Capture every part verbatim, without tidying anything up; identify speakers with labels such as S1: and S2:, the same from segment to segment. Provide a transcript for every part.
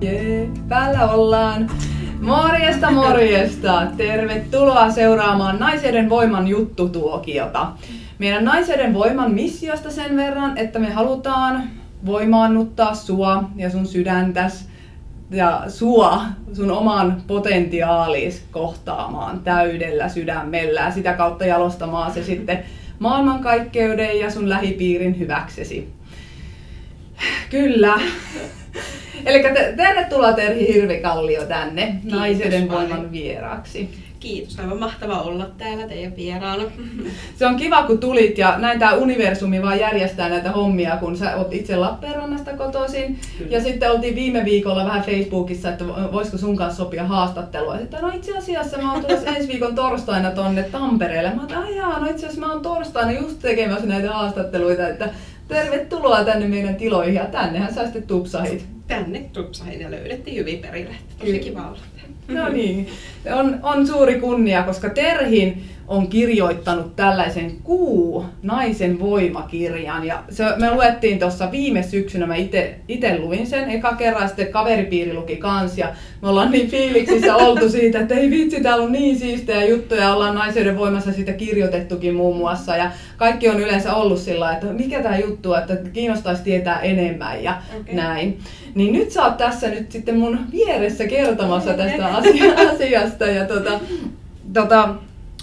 S1: Jee, päällä ollaan. Morjesta, morjesta! Tervetuloa seuraamaan Naiseden voiman juttutuokiota. Meidän Naiseden voiman missiosta sen verran, että me halutaan voimaannuttaa sua ja sun sydäntäs ja sua sun oman potentiaalis kohtaamaan täydellä sydämellä. Sitä kautta jalostamaan se sitten maailmankaikkeuden ja sun lähipiirin hyväksesi. Kyllä. Eli tervetuloa Terhi Hirvikallio tänne. Kiitos, Naiseden voiman vieraaksi.
S2: Kiitos, aivan mahtava olla täällä teidän vieraana.
S1: Se on kiva kun tulit ja näin tää universumi vaan järjestää näitä hommia, kun sä oot itse Lappeenrannasta kotoisin. Kyllä. Ja sitten oltiin viime viikolla vähän Facebookissa, että voisiko sun kanssa sopia haastattelua. Sitten no itse asiassa mä oon tulossa ensi viikon torstaina tonne Tampereelle. Mä oon, jaa, no itse asiassa mä oon torstaina just tekemässä näitä haastatteluita, että tervetuloa tänne meidän tiloihin ja tännehän sä sitten tupsahit.
S2: Tänne tupsahin ja löydettiin hyvin perille. Tosi kiva olla.
S1: No niin, on, on suuri kunnia, koska Terhin on kirjoittanut tällaisen Kuu, naisen voimakirjan. Ja se, me luettiin tuossa viime syksynä, mä itse luin sen eka kerran, sitten kaveripiiri luki kans. Ja me ollaan niin fiiliksissä oltu siitä, että ei vitsi, täällä on niin siistejä juttuja, ollaan Naiseden voimassa siitä kirjoitettukin muun muassa. Ja kaikki on yleensä ollut sillä, että mikä tää juttu on, että kiinnostaisi tietää enemmän ja okay. Näin. Niin nyt sä oot tässä nyt sitten mun vieressä kertomassa tästä asiasta ja tota, tota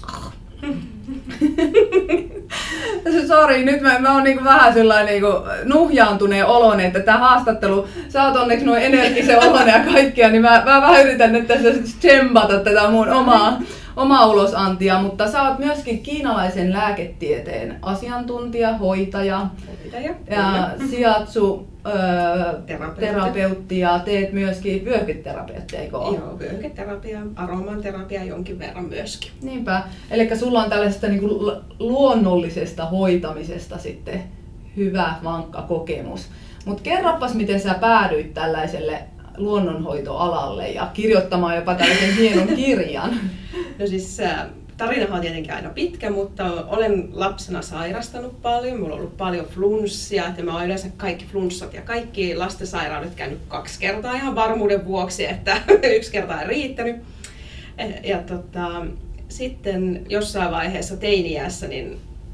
S1: Sori, nyt mä, mä oon niinku vähän sellainen niinku nuhjaantuneen olon, että tää haastattelu, sä oot onneksi noin energisen olon ja kaikkea, niin mä, mä vähän yritän nyt tässä tsempata tätä mun omaa, omaa ulosantia, mutta sä oot myöskin kiinalaisen lääketieteen asiantuntija, hoitaja, hoitaja ja shiatsu öö, terapeutti. terapeutti ja teet myöskin vyöhyketerapeuttia, eikö ole?
S2: Joo, vyöhyketerapia, aromanterapia jonkin verran myöskin.
S1: Niinpä, eli sulla on tällaisesta niin kuin luonnollisesta hoitamisesta sitten hyvä, vankka kokemus. Mutta kerropas, miten sä päädyit tällaiselle luonnonhoitoalalle ja kirjoittamaan jopa tällaisen hienon kirjan.
S2: No siis tarinahan on tietenkin aina pitkä, mutta olen lapsena sairastanut paljon. Mulla on ollut paljon flunssia, että mä oon yleensä kaikki flunssat ja kaikki lastensairaudet käynyt kaksi kertaa ihan varmuuden vuoksi, että yksi kerta ei riittänyt. Ja tota, sitten jossain vaiheessa teini-iässä niin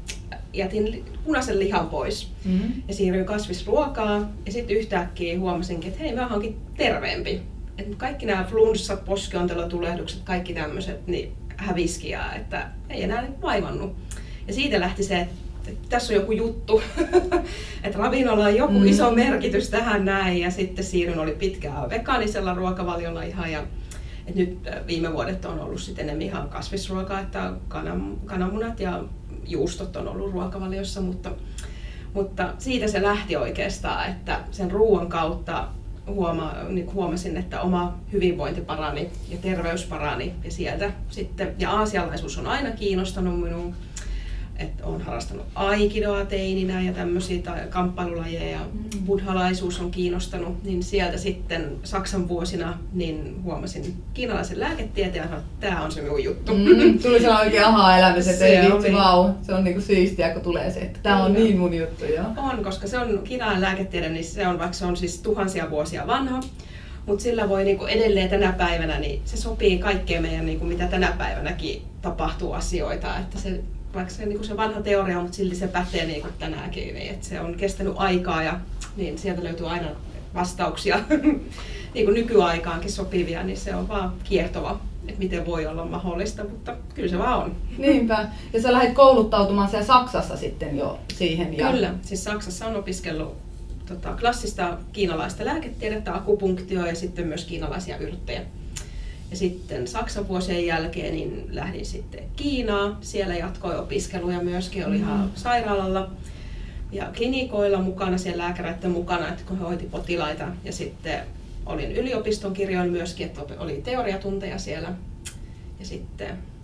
S2: jätin punaisen lihan pois mm-hmm. ja siirryin kasvisruokaan ja sitten yhtäkkiä huomasinkin, että hei, mä oonkin terveempi. Et kaikki nämä flunssat, poskiontelotulehdukset, kaikki tämmöiset niin häviski ja että ei enää niin vaivannut. Ja siitä lähti se, että, että tässä on joku juttu, että ravinnolla on joku mm-hmm. iso merkitys tähän näin ja sitten siirryn oli pitkään vegaanisella ruokavaliolla ihan ja et nyt viime vuodet on ollut sitten enemmän ihan kasvisruokaa, että kanan, kananmunat ja juustot on ollut ruokavaliossa, mutta, mutta siitä se lähti oikeastaan, että sen ruoan kautta huoma, niin huomasin, että oma hyvinvointi parani ja terveys parani ja sieltä sitten, ja aasialaisuus on aina kiinnostanut minua. Että olen harrastanut aikidoa teininä ja tämmöisiä kamppailulajeja ja buddhalaisuus on kiinnostanut, niin sieltä sitten Saksan vuosina niin huomasin kiinalaisen lääketieteen ja sanoin, että tämä on se minun juttu.
S1: Mm, tuli sellainen oikein aha-elämys, että ei vitsi, vau, se on niinku siistiä kun tulee se, että tämä on niin mun juttu. Jo.
S2: On, koska se on kiinalainen lääketiede, niin se on, vaikka se on siis tuhansia vuosia vanha, mutta sillä voi niinku edelleen tänä päivänä, niin se sopii kaikkeen meidän, niinku, mitä tänä päivänäkin tapahtuu asioita, että se vaikka se, niin se vanha teoria on, mutta silti se pätee niin tänäänkin, niin, että se on kestänyt aikaa ja niin sieltä löytyy aina vastauksia niin nykyaikaankin sopivia, niin se on vaan kiehtova, että miten voi olla mahdollista, mutta kyllä se vaan on.
S1: Niinpä. Ja sä lähdit kouluttautumaan siellä Saksassa sitten jo siihen. Ja...
S2: Kyllä, siis Saksassa on opiskellut tota, klassista kiinalaista lääketiedettä, akupunktioa ja sitten myös kiinalaisia yrttejä. Ja sitten Saksan vuosien jälkeen niin lähdin sitten Kiinaan. Siellä jatkoin opiskeluja myöskin, oli ihan sairaalalla ja klinikoilla mukana, siellä lääkäreiden mukana, että kun he hoiti potilaita. Ja sitten olin yliopiston kirjoin myöskin, että oli teoriatunteja siellä. Ja sitten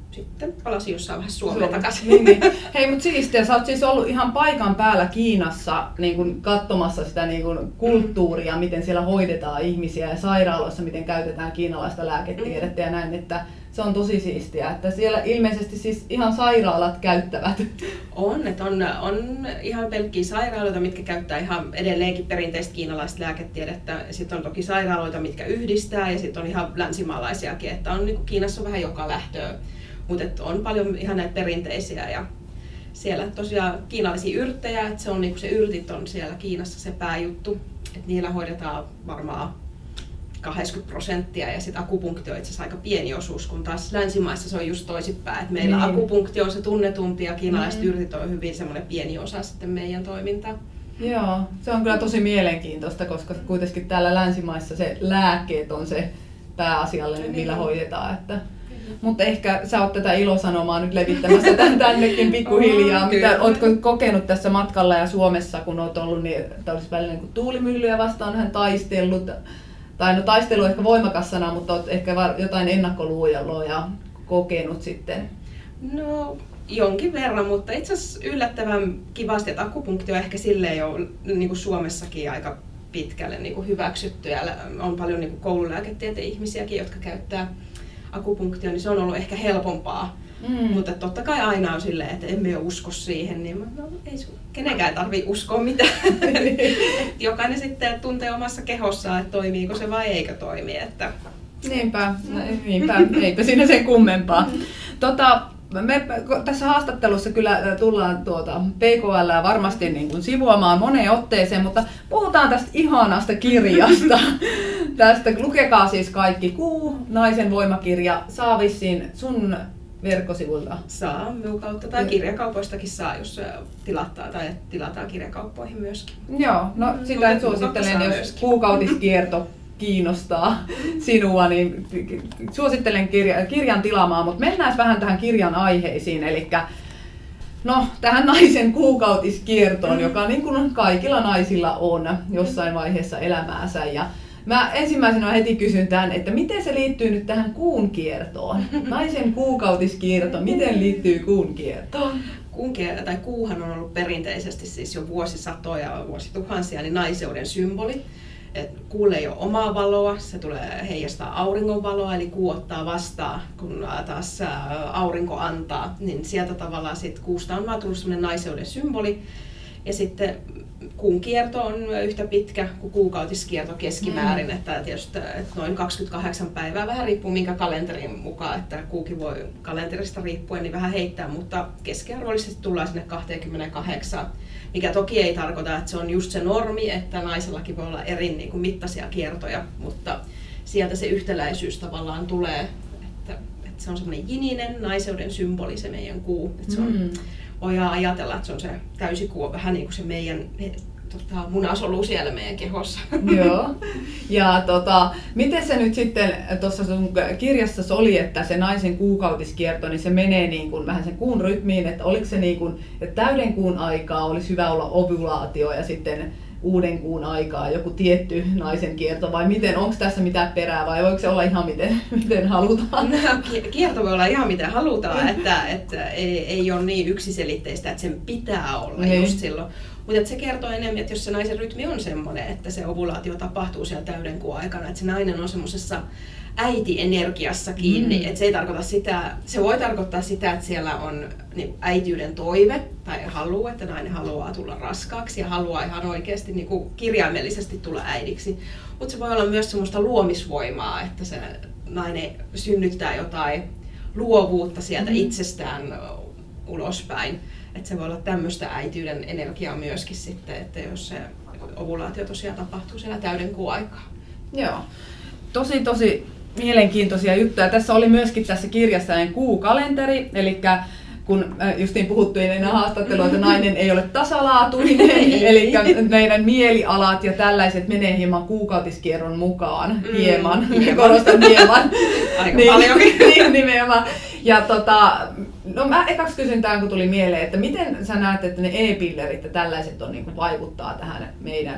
S2: sitten palasin jossain vaiheessa Suomeen takaisin.
S1: Niin, niin. Hei, mutta siistiä, sä oot siis ollut ihan paikan päällä Kiinassa niin kun katsomassa sitä niin kun kulttuuria, miten siellä hoidetaan ihmisiä ja sairaaloissa, miten käytetään kiinalaista lääketiedettä ja näin, että se on tosi siistiä, että siellä ilmeisesti siis ihan sairaalat käyttävät.
S2: On, että on, on ihan pelkkiä sairaaloita, mitkä käyttää ihan edelleenkin perinteistä kiinalaista lääketiedettä. Sitten on toki sairaaloita, mitkä yhdistää ja sitten on ihan länsimaalaisiakin, että on niin kuin Kiinassa on vähän joka lähtöä. Mutta on paljon ihan näitä perinteisiä ja siellä tosiaan kiinalaisia yrttejä, että se on niinku se yrtit on siellä Kiinassa se pääjuttu, että niillä hoidetaan varmaan kahdeksankymmentä prosenttia ja sitten akupunktio on itse asiassa aika pieni osuus, kun taas länsimaissa se on just toisinpäin, että meillä niin. akupunktio on se tunnetumpi ja kiinalaiset mm-hmm. yrtit on hyvin semmoinen pieni osa sitten meidän toimintaa.
S1: Joo, se on kyllä tosi mielenkiintoista, koska kuitenkin täällä länsimaissa se lääkkeet on se pääasiallinen, millä hoidetaan. Että mutta ehkä sä oot tätä ilosanomaa nyt levittämässä tännekin pikkuhiljaa.
S2: Oh,
S1: mitä ootko kokenut tässä matkalla ja Suomessa, kun oot ollut, niin olisi välillä niin tuulimyllyjä vastaan vähän taistellut. Tai no taistelu on ehkä voimakas sana, mutta oot ehkä jotain ennakkoluuloja kokenut sitten.
S2: No jonkin verran, mutta itse asiassa yllättävän kivasti, että akupunktio ehkä silleen jo niin kuin Suomessakin aika pitkälle niin kuin hyväksytty. Ja on paljon niin kuin koululääketieteen ihmisiäkin, jotka käyttää akupunktio, niin se on ollut ehkä helpompaa. Mm. Mutta totta kai aina on silleen, että emme usko siihen, niin no, ei kenenkään tarvitse uskoa mitään. Jokainen sitten tuntee omassa kehossaan, että toimiiko se vai eikö toimi. Että...
S1: Niinpä, no, niinpä, eipä siinä sen kummempaa. Mm. Tota, me tässä haastattelussa kyllä tullaan tuota P K L varmasti niin kuin sivuamaan moneen otteeseen, mutta puhutaan tästä ihanasta kirjasta. Tästä lukekaa siis kaikki. Kuu, naisen voimakirja, saa vissiin sun verkkosivuilta.
S2: Saa, minun kautta tai kirjakaupoistakin saa, jos tilattaa tai tilataan kirjakauppoihin myöskin.
S1: Joo, no mm, sitä suosittelen, jos myöskin. Kuukautiskierto kiinnostaa sinua, niin suosittelen kirja, kirjan tilaamaan, mutta mennään vähän tähän kirjan aiheisiin, eli no, tähän naisen kuukautiskiertoon, mm. joka niin kuin kaikilla naisilla on jossain vaiheessa elämäänsä. Ja mä ensimmäisenä heti kysyn tämän, että miten se liittyy nyt tähän kuun kiertoon? Naisen kuukautiskierto, miten liittyy kuun kiertoon?
S2: Kuun kierto, tai kuuhan on ollut perinteisesti siis jo vuosisatoja, vuosituhansia, niin naiseuden symboli. Et kuulle ei ole omaa valoa, se tulee heijastaa auringon valoa, eli kuu ottaa vastaan, kun taas aurinko antaa, niin sieltä tavallaan sit kuusta on vaan tullut sellainen naiseuden symboli. Ja sitten kuun kierto on yhtä pitkä kuin kuukautiskierto keskimäärin, mm. että tietysti että noin kaksikymmentäkahdeksan päivää, vähän riippuu minkä kalenterin mukaan, että kuukin voi kalenterista riippuen niin vähän heittää, mutta keskiarvollisesti tullaan sinne kaksikymmentäkahdeksan, mikä toki ei tarkoita, että se on just se normi, että naisellakin voi olla eri niin kuin mittaisia kiertoja, mutta sieltä se yhtäläisyys tavallaan tulee, että, että se on semmoinen jininen naiseuden symboli se meidän kuu, että se on, mm. voidaan ajatella, että se on se täysikuu on vähän niin kuin se meidän tota, munasolu siellä meidän kehossa.
S1: Joo. Ja tota, miten se nyt sitten tuossa sun kirjassa oli, että se naisen kuukautiskierto, niin se menee niin kuin vähän sen kuun rytmiin, että oliko se niin kuin, että täyden kuun aikaa olisi hyvä olla ovulaatio ja sitten uuden kuun aikaa joku tietty naisen kierto, vai miten, onko tässä mitään perää vai voiko se olla ihan miten, miten halutaan?
S2: No, kierto voi olla ihan miten halutaan, että, että ei, ei ole niin yksiselitteistä, että sen pitää olla niin. just silloin. Mutta se kertoo enemmän, että jos se naisen rytmi on semmoinen, että se ovulaatio tapahtuu siellä täyden kuun aikana, että se nainen on semmoisessa äitienergiassa kiinni, mm. että se ei tarkoita sitä, se voi tarkoittaa sitä, että siellä on niin äitiyden toive tai halu, että nainen haluaa tulla raskaaksi ja haluaa ihan oikeasti niin kuin kirjaimellisesti tulla äidiksi, mutta se voi olla myös semmoista luomisvoimaa, että se nainen synnyttää jotain luovuutta sieltä mm. itsestään ulospäin, että se voi olla tämmöistä äitiyden energiaa myöskin sitten, että jos se ovulaatio tosiaan tapahtuu siellä täyden kuun aikaa.
S1: Joo, tosi tosi mielenkiintoisia juttuja. Tässä oli myöskin tässä kirjassa kuukalenteri, eli kun justiin puhuttiin ennen haastattelua, että nainen ei ole tasalaatuinen, eli meidän mielialat ja tällaiset menee hieman kuukautiskierron mukaan, mm, hieman, hieman. korostan hieman.
S2: Aika niin, paljonkin.
S1: Niin, nimenomaan. Ja tota, no mä ekaksi kysyn tämän, kun tuli mieleen, että miten sä näet, että ne e-pillerit ja tällaiset on, niin kuin vaikuttaa tähän meidän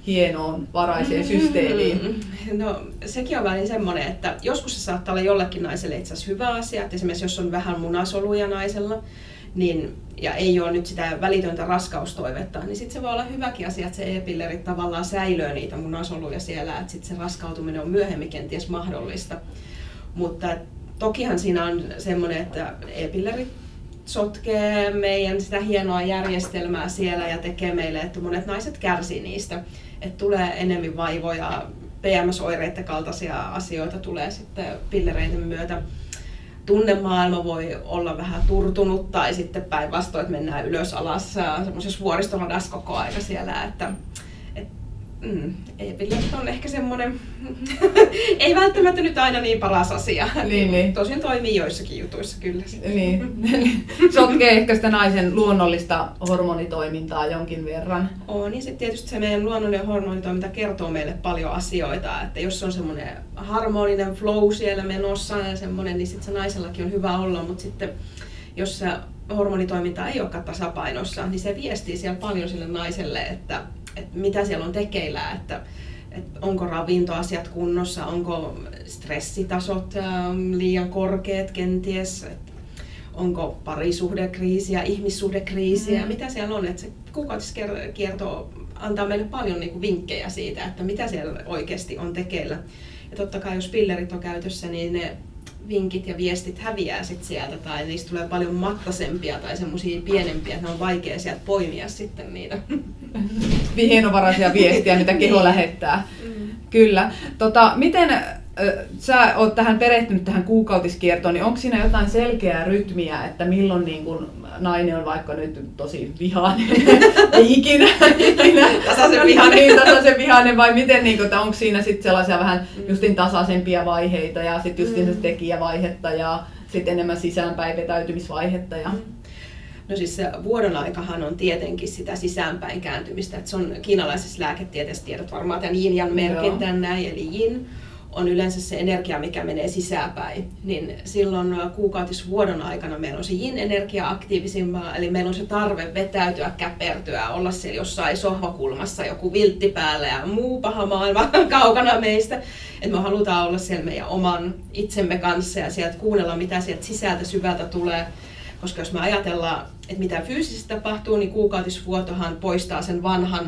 S1: hienoon varaiseen systeemiin?
S2: No sekin on vähän semmoinen, että joskus se saattaa olla jollekin naiselle itse asiassa hyvä asia, että esimerkiksi jos on vähän munasoluja naisella, niin, ja ei ole nyt sitä välitöntä raskaustoivetta, niin sitten se voi olla hyväkin asia, että se e-pilleri tavallaan säilöö niitä munasoluja siellä, että sitten se raskautuminen on myöhemmin kenties mahdollista. Mutta tokihan siinä on semmoinen, että e-pilleri sotkee meidän sitä hienoa järjestelmää siellä ja tekee meille, että monet naiset kärsii niistä, että tulee enemmän vaivoja, P M S-oireiden kaltaisia asioita tulee sitten pillereiden myötä. Tunnemaailma voi olla vähän turtunut tai sitten päinvastoin, että mennään ylös alas semmoisessa vuoristoradassa koko aika siellä, että et, mm, e-pillerit on ehkä semmoinen, ei välttämättä nyt aina niin paras asia.
S1: Niin, niin.
S2: Tosin toimii joissakin jutuissa kyllä.
S1: Niin. Sotkee ehkä sitä naisen luonnollista hormonitoimintaa jonkin verran.
S2: On, niin sitten tietysti se meidän luonnollinen hormonitoiminta kertoo meille paljon asioita, että jos on semmoinen harmoninen flow siellä menossa ja semmoinen, niin sitten se naisellakin on hyvä olla, mutta sitten jos se hormonitoiminta ei olekaan tasapainossa, niin se viestii siellä paljon sille naiselle, että, että mitä siellä on tekeillä, että, että onko ravintoasiat kunnossa, onko stressitasot liian korkeat kenties, että onko parisuhdekriisiä, ihmissuhdekriisiä, mm. mitä siellä on, että se kuukautiskierto antaa meille paljon niin kuin vinkkejä siitä, että mitä siellä oikeasti on tekeillä. Ja totta kai jos pillerit on käytössä, niin ne vinkit ja viestit häviää sit sieltä tai niistä tulee paljon mattasempia tai semmoisia pienempiä, että ne on vaikea sieltä poimia sitten niitä.
S1: Hienovaraisia viestiä, mitä keho lähettää. Mm. Kyllä. Tota, miten äh, sä oot tähän perehtynyt tähän kuukautiskiertoon, niin onko siinä jotain selkeää rytmiä, että milloin niin kun nainen on vaikka nyt tosi vihainen, ei ikinä, ikinä
S2: tasaisen vihainen.
S1: Niin, tasaisen vihainen, vai miten, niin kun, onko siinä sitten sellaisia vähän justin tasaisempia vaiheita ja sitten justin mm. tekijävaihetta ja sitten enemmän sisäänpäin vetäytymisvaihetta? Ja...
S2: No siis se vuodon aikahan on tietenkin sitä sisäänpäin kääntymistä, että se on kiinalaisessa lääketieteessä tiedot varmaan tämän yin-yang merkintän näin, eli yin on yleensä se energia, mikä menee sisäänpäin, niin silloin kuukautisvuodon aikana meillä on se yin-energia aktiivisimpaa, eli meillä on se tarve vetäytyä, käpertyä, olla siellä jossain sohvakulmassa, joku viltti päällä ja muu paha maailma kaukana meistä. Että me halutaan olla siellä meidän oman itsemme kanssa ja sieltä kuunnella, mitä sieltä sisältä syvältä tulee. Koska jos me ajatellaan, että mitä fyysisesti tapahtuu, niin kuukautisvuotohan poistaa sen vanhan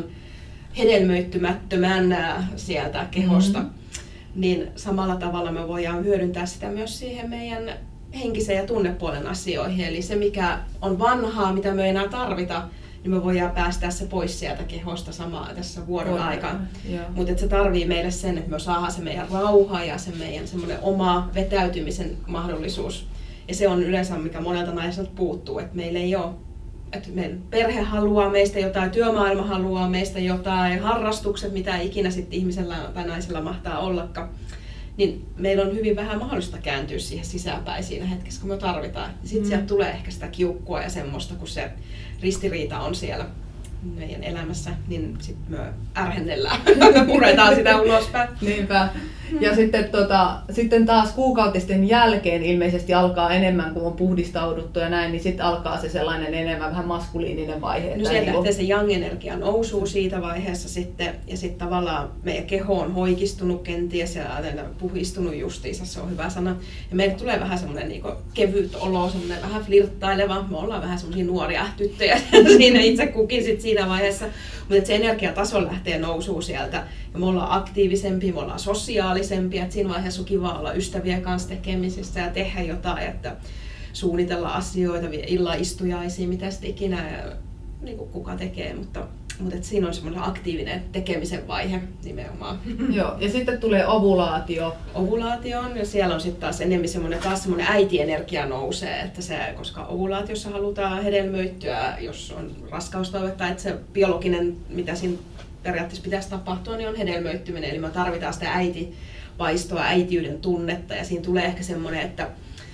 S2: hedelmöittymättömän sieltä kehosta. Mm-hmm. Niin samalla tavalla me voidaan hyödyntää sitä myös siihen meidän henkisen ja tunnepuolen asioihin. Eli se, mikä on vanhaa, mitä me ei enää tarvita, niin me voidaan päästää se pois sieltä kehosta samaa tässä vuoron aikaan. Mutta se tarvii meille sen, että me saadaan se meidän rauha ja se meidän semmoinen oma vetäytymisen mahdollisuus. Ja se on yleensä, mikä monelta naiselta puuttuu, että meillä ei ole, että meidän perhe haluaa meistä jotain, työmaailma haluaa meistä jotain, harrastukset, mitä ikinä sitten ihmisellä tai naisella mahtaa ollakaan, niin meillä on hyvin vähän mahdollista kääntyä siihen sisäänpäin siinä hetkessä, kun me tarvitaan. Sitten mm. sieltä tulee ehkä sitä kiukkua ja semmoista, kun se ristiriita on siellä meidän elämässä, niin sitten me ärhennellään, puretaan sitä ulospäin.
S1: Niinpä. Ja sitten, tota, sitten taas kuukautisten jälkeen ilmeisesti alkaa enemmän, kun on puhdistauduttu ja näin, niin sitten alkaa se sellainen enemmän vähän maskuliininen vaihe.
S2: No sieltä lähtee se yang-energia nousuu siitä vaiheessa sitten, ja sitten tavallaan meidän keho on hoikistunut kenties ja puhistunut justiinsa, se on hyvä sana. Ja meille tulee vähän semmoinen niin kevyt olo, semmoinen vähän flirttaileva, me ollaan vähän semmoisia nuoria tyttöjä siinä itse kukin sit siinä vaiheessa. Mutta se energiataso lähtee nousuun sieltä ja me ollaan aktiivisempia, me ollaan sosiaalisempia, että siinä vaiheessa on kiva olla ystävien kanssa tekemisissä ja tehdä jotain, että suunnitella asioita, illan istujaisiin, mitä sitten ikinä niin kuin kuka tekee, mutta, mutta että siinä on semmoinen aktiivinen tekemisen vaihe nimenomaan.
S1: Joo, ja sitten tulee ovulaatio.
S2: Ovulaatio on, ja siellä on sitten taas enemmän semmoinen, taas semmoinen äitienergia nousee, että se, koska ovulaatiossa halutaan hedelmöittyä, jos on raskaustoivetta, että se biologinen, mitä siinä periaatteessa pitäisi tapahtua, niin on hedelmöittyminen, eli me tarvitaan sitä äitipaistoa, äitiyden tunnetta, ja siinä tulee ehkä semmoinen, että,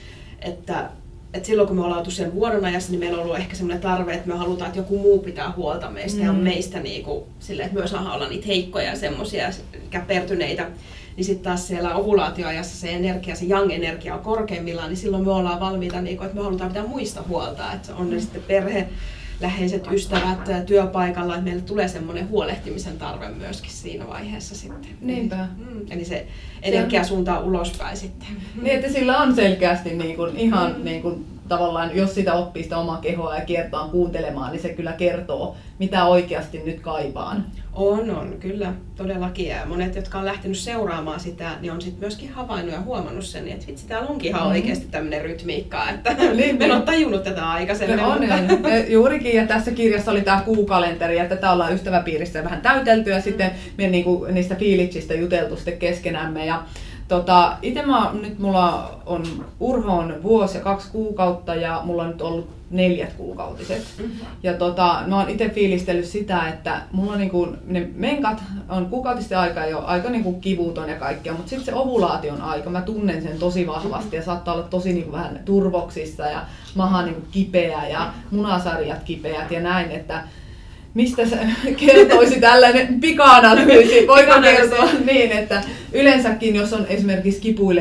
S2: että Et silloin kun me ollaan oltu sen vuoron ajassa, niin meillä on ollut ehkä semmoinen tarve, että me halutaan, että joku muu pitää huolta meistä mm. ja meistä niin kuin, silleen, että myös saadaan olla niitä heikkoja ja semmoisia käpertyneitä. Niin sitten taas siellä ovulaatioajassa se energia, se yang-energia on korkeimmillaan, niin silloin me ollaan valmiita, niin kuin, että me halutaan pitää muista huolta. Että on ne sitten perhe, läheiset ystävät työpaikalla, että meille tulee semmoinen huolehtimisen tarve myöskin siinä vaiheessa sitten.
S1: Niinpä.
S2: Mm, eli se energia suuntaa ulospäin sitten.
S1: Niin, että sillä on selkeästi niin kuin, ihan mm. niin kuin, tavallaan, jos sitä oppii sitä omaa kehoa ja kiertoaan kuuntelemaan, niin se kyllä kertoo, mitä oikeasti nyt kaipaan.
S2: On, on, kyllä, todellakin. Ja monet, jotka on lähtenyt seuraamaan sitä, niin on sitten myöskin havainnut ja huomannut sen, että vitsi, täällä onkin ihan oikeasti tämmöinen rytmiikka, että niin, me en ole tajunnut tätä aikaisemmin.
S1: No, on, mutta... Juurikin, ja tässä kirjassa oli tämä kuukalenteri, ja tätä ollaan ystäväpiirissä vähän täytelty, ja mm. sitten me niinku, niistä fiiliksistä juteltu sitten keskenämme. Ja, Tota, itse mä, nyt mulla on Urho on vuosi ja kaksi kuukautta ja mulla on nyt ollut neljät kuukautiset. Mm-hmm. Ja tota, mä oon itse fiilistellyt sitä, että mulla niinku, ne menkat on kuukautisten aika jo aika niinku kivuton ja kaikkea, mutta sitten se ovulaation aika, mä tunnen sen tosi vahvasti ja saattaa olla tosi niinku vähän turvoksissa ja maha niinku kipeä ja munasarjat kipeät ja näin, että mistä se kertoisi tällainen pikaanalyysi? Voiko kertoa niin, että yleensäkin jos on esimerkiksi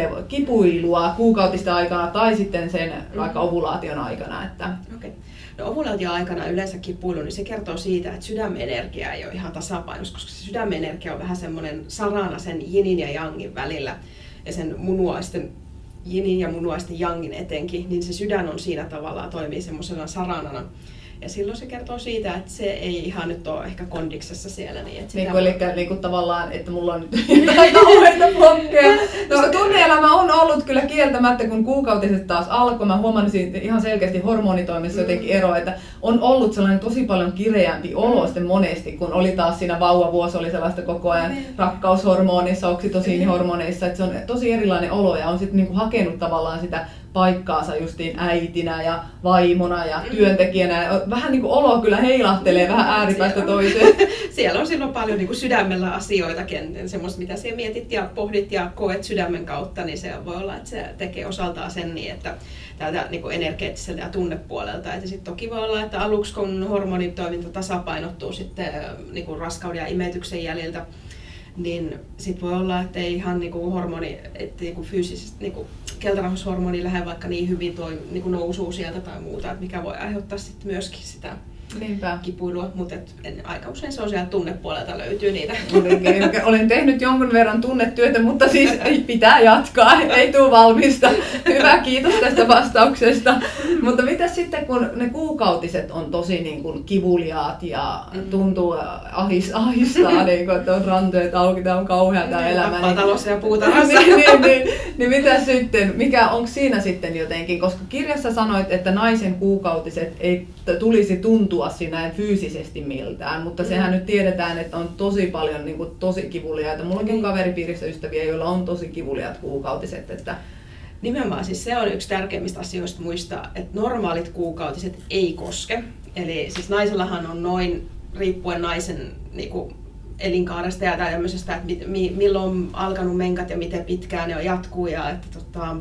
S1: kipuilua kuukautisten aikana tai sitten sen mm-hmm. vaikka ovulaation aikana? Että...
S2: Okay. No ovulaation aikana yleensä kipuilu, niin se kertoo siitä, että sydämenergia ei ole ihan tasapainossa, koska se sydämenergia on vähän semmoinen sarana sen jinin ja jangin välillä ja sen munuaisten jinin ja munuaisten jangin etenkin, niin se sydän on siinä tavallaan toimii semmoisena saranana. Ja silloin se kertoo siitä, että se ei ihan nyt ole ehkä kondiksessa siellä. Niin, että
S1: niin kuin, eli niin kuin tavallaan, että mulla on nyt jotain kauheita blokkeja. No, tunne-elämä on ollut kyllä kieltämättä, kun kuukautiset taas alkoi. Mä huomasin ihan selkeästi hormonitoimissa mm. jotenkin ero, että on ollut sellainen tosi paljon kireämpi olo sitten monesti, kun oli taas siinä vauvavuosi, oli sellaista koko ajan mm. rakkaushormonissa, oksitosiinihormoneissa, että se on tosi erilainen olo ja on sitten niin kuin hakenut tavallaan sitä paikkaansa justiin äitinä ja vaimona ja työntekijänä. Vähän niin kuin olo kyllä heilahtelee vähän ääripäästä toiseen.
S2: Siellä on silloin paljon niin kuin sydämellä asioita, semmoista mitä siellä mietit ja pohdit ja koet sydämen kautta, niin se voi olla, että se tekee osaltaan sen niin, että täältä niin kuin energeettiseltä ja tunnepuolelta. Että sitten toki voi olla, että aluksi kun hormonitoiminta tasapainottuu sitten niin kuin raskauden ja imetyksen jäljiltä, niin sit voi olla, että ei ihan niinku hormoni, että niinku fyysisesti niinku keltarauhashormoni lähde vaikka niin hyvin toi niinku nousuu sieltä tai muuta, että mikä voi aiheuttaa sitten myöskin sitä
S1: Niinpä.
S2: kipuilua, mutta aika usein se on siellä tunnepuolelta löytyy niitä.
S1: Olen tehnyt jonkun verran tunnetyötä, mutta siis pitää jatkaa, ei tule valmista. Hyvä, kiitos tästä vastauksesta. Mutta mitä sitten, kun ne kuukautiset on tosi niin kuin kivuliaat ja tuntuu ahis, ahistaa, niin kuin, että on ranteet auki, tämä on kauhea tämä elämä.
S2: Tappatalossa ja puutarhassa.
S1: niin, niin, niin, niin mitä sitten, mikä onko siinä sitten jotenkin, koska kirjassa sanoit, että naisen kuukautiset ei tulisi tuntua siinä fyysisesti miltään, mutta sehän mm. nyt tiedetään, että on tosi paljon niin kuin, tosi kivuliaita. Mullakin on kaveripiirissä ystäviä, joilla on tosi kivuliaat kuukautiset. Että...
S2: Nimenomaan, siis se on yksi tärkeimmistä asioista muistaa, että normaalit kuukautiset ei koske. Eli siis naisellahan on noin, riippuen naisen niin kuin, elinkaaresta ja tämmöisestä, että milloin on alkanut menkat ja miten pitkään ne jatkuu ja että tota,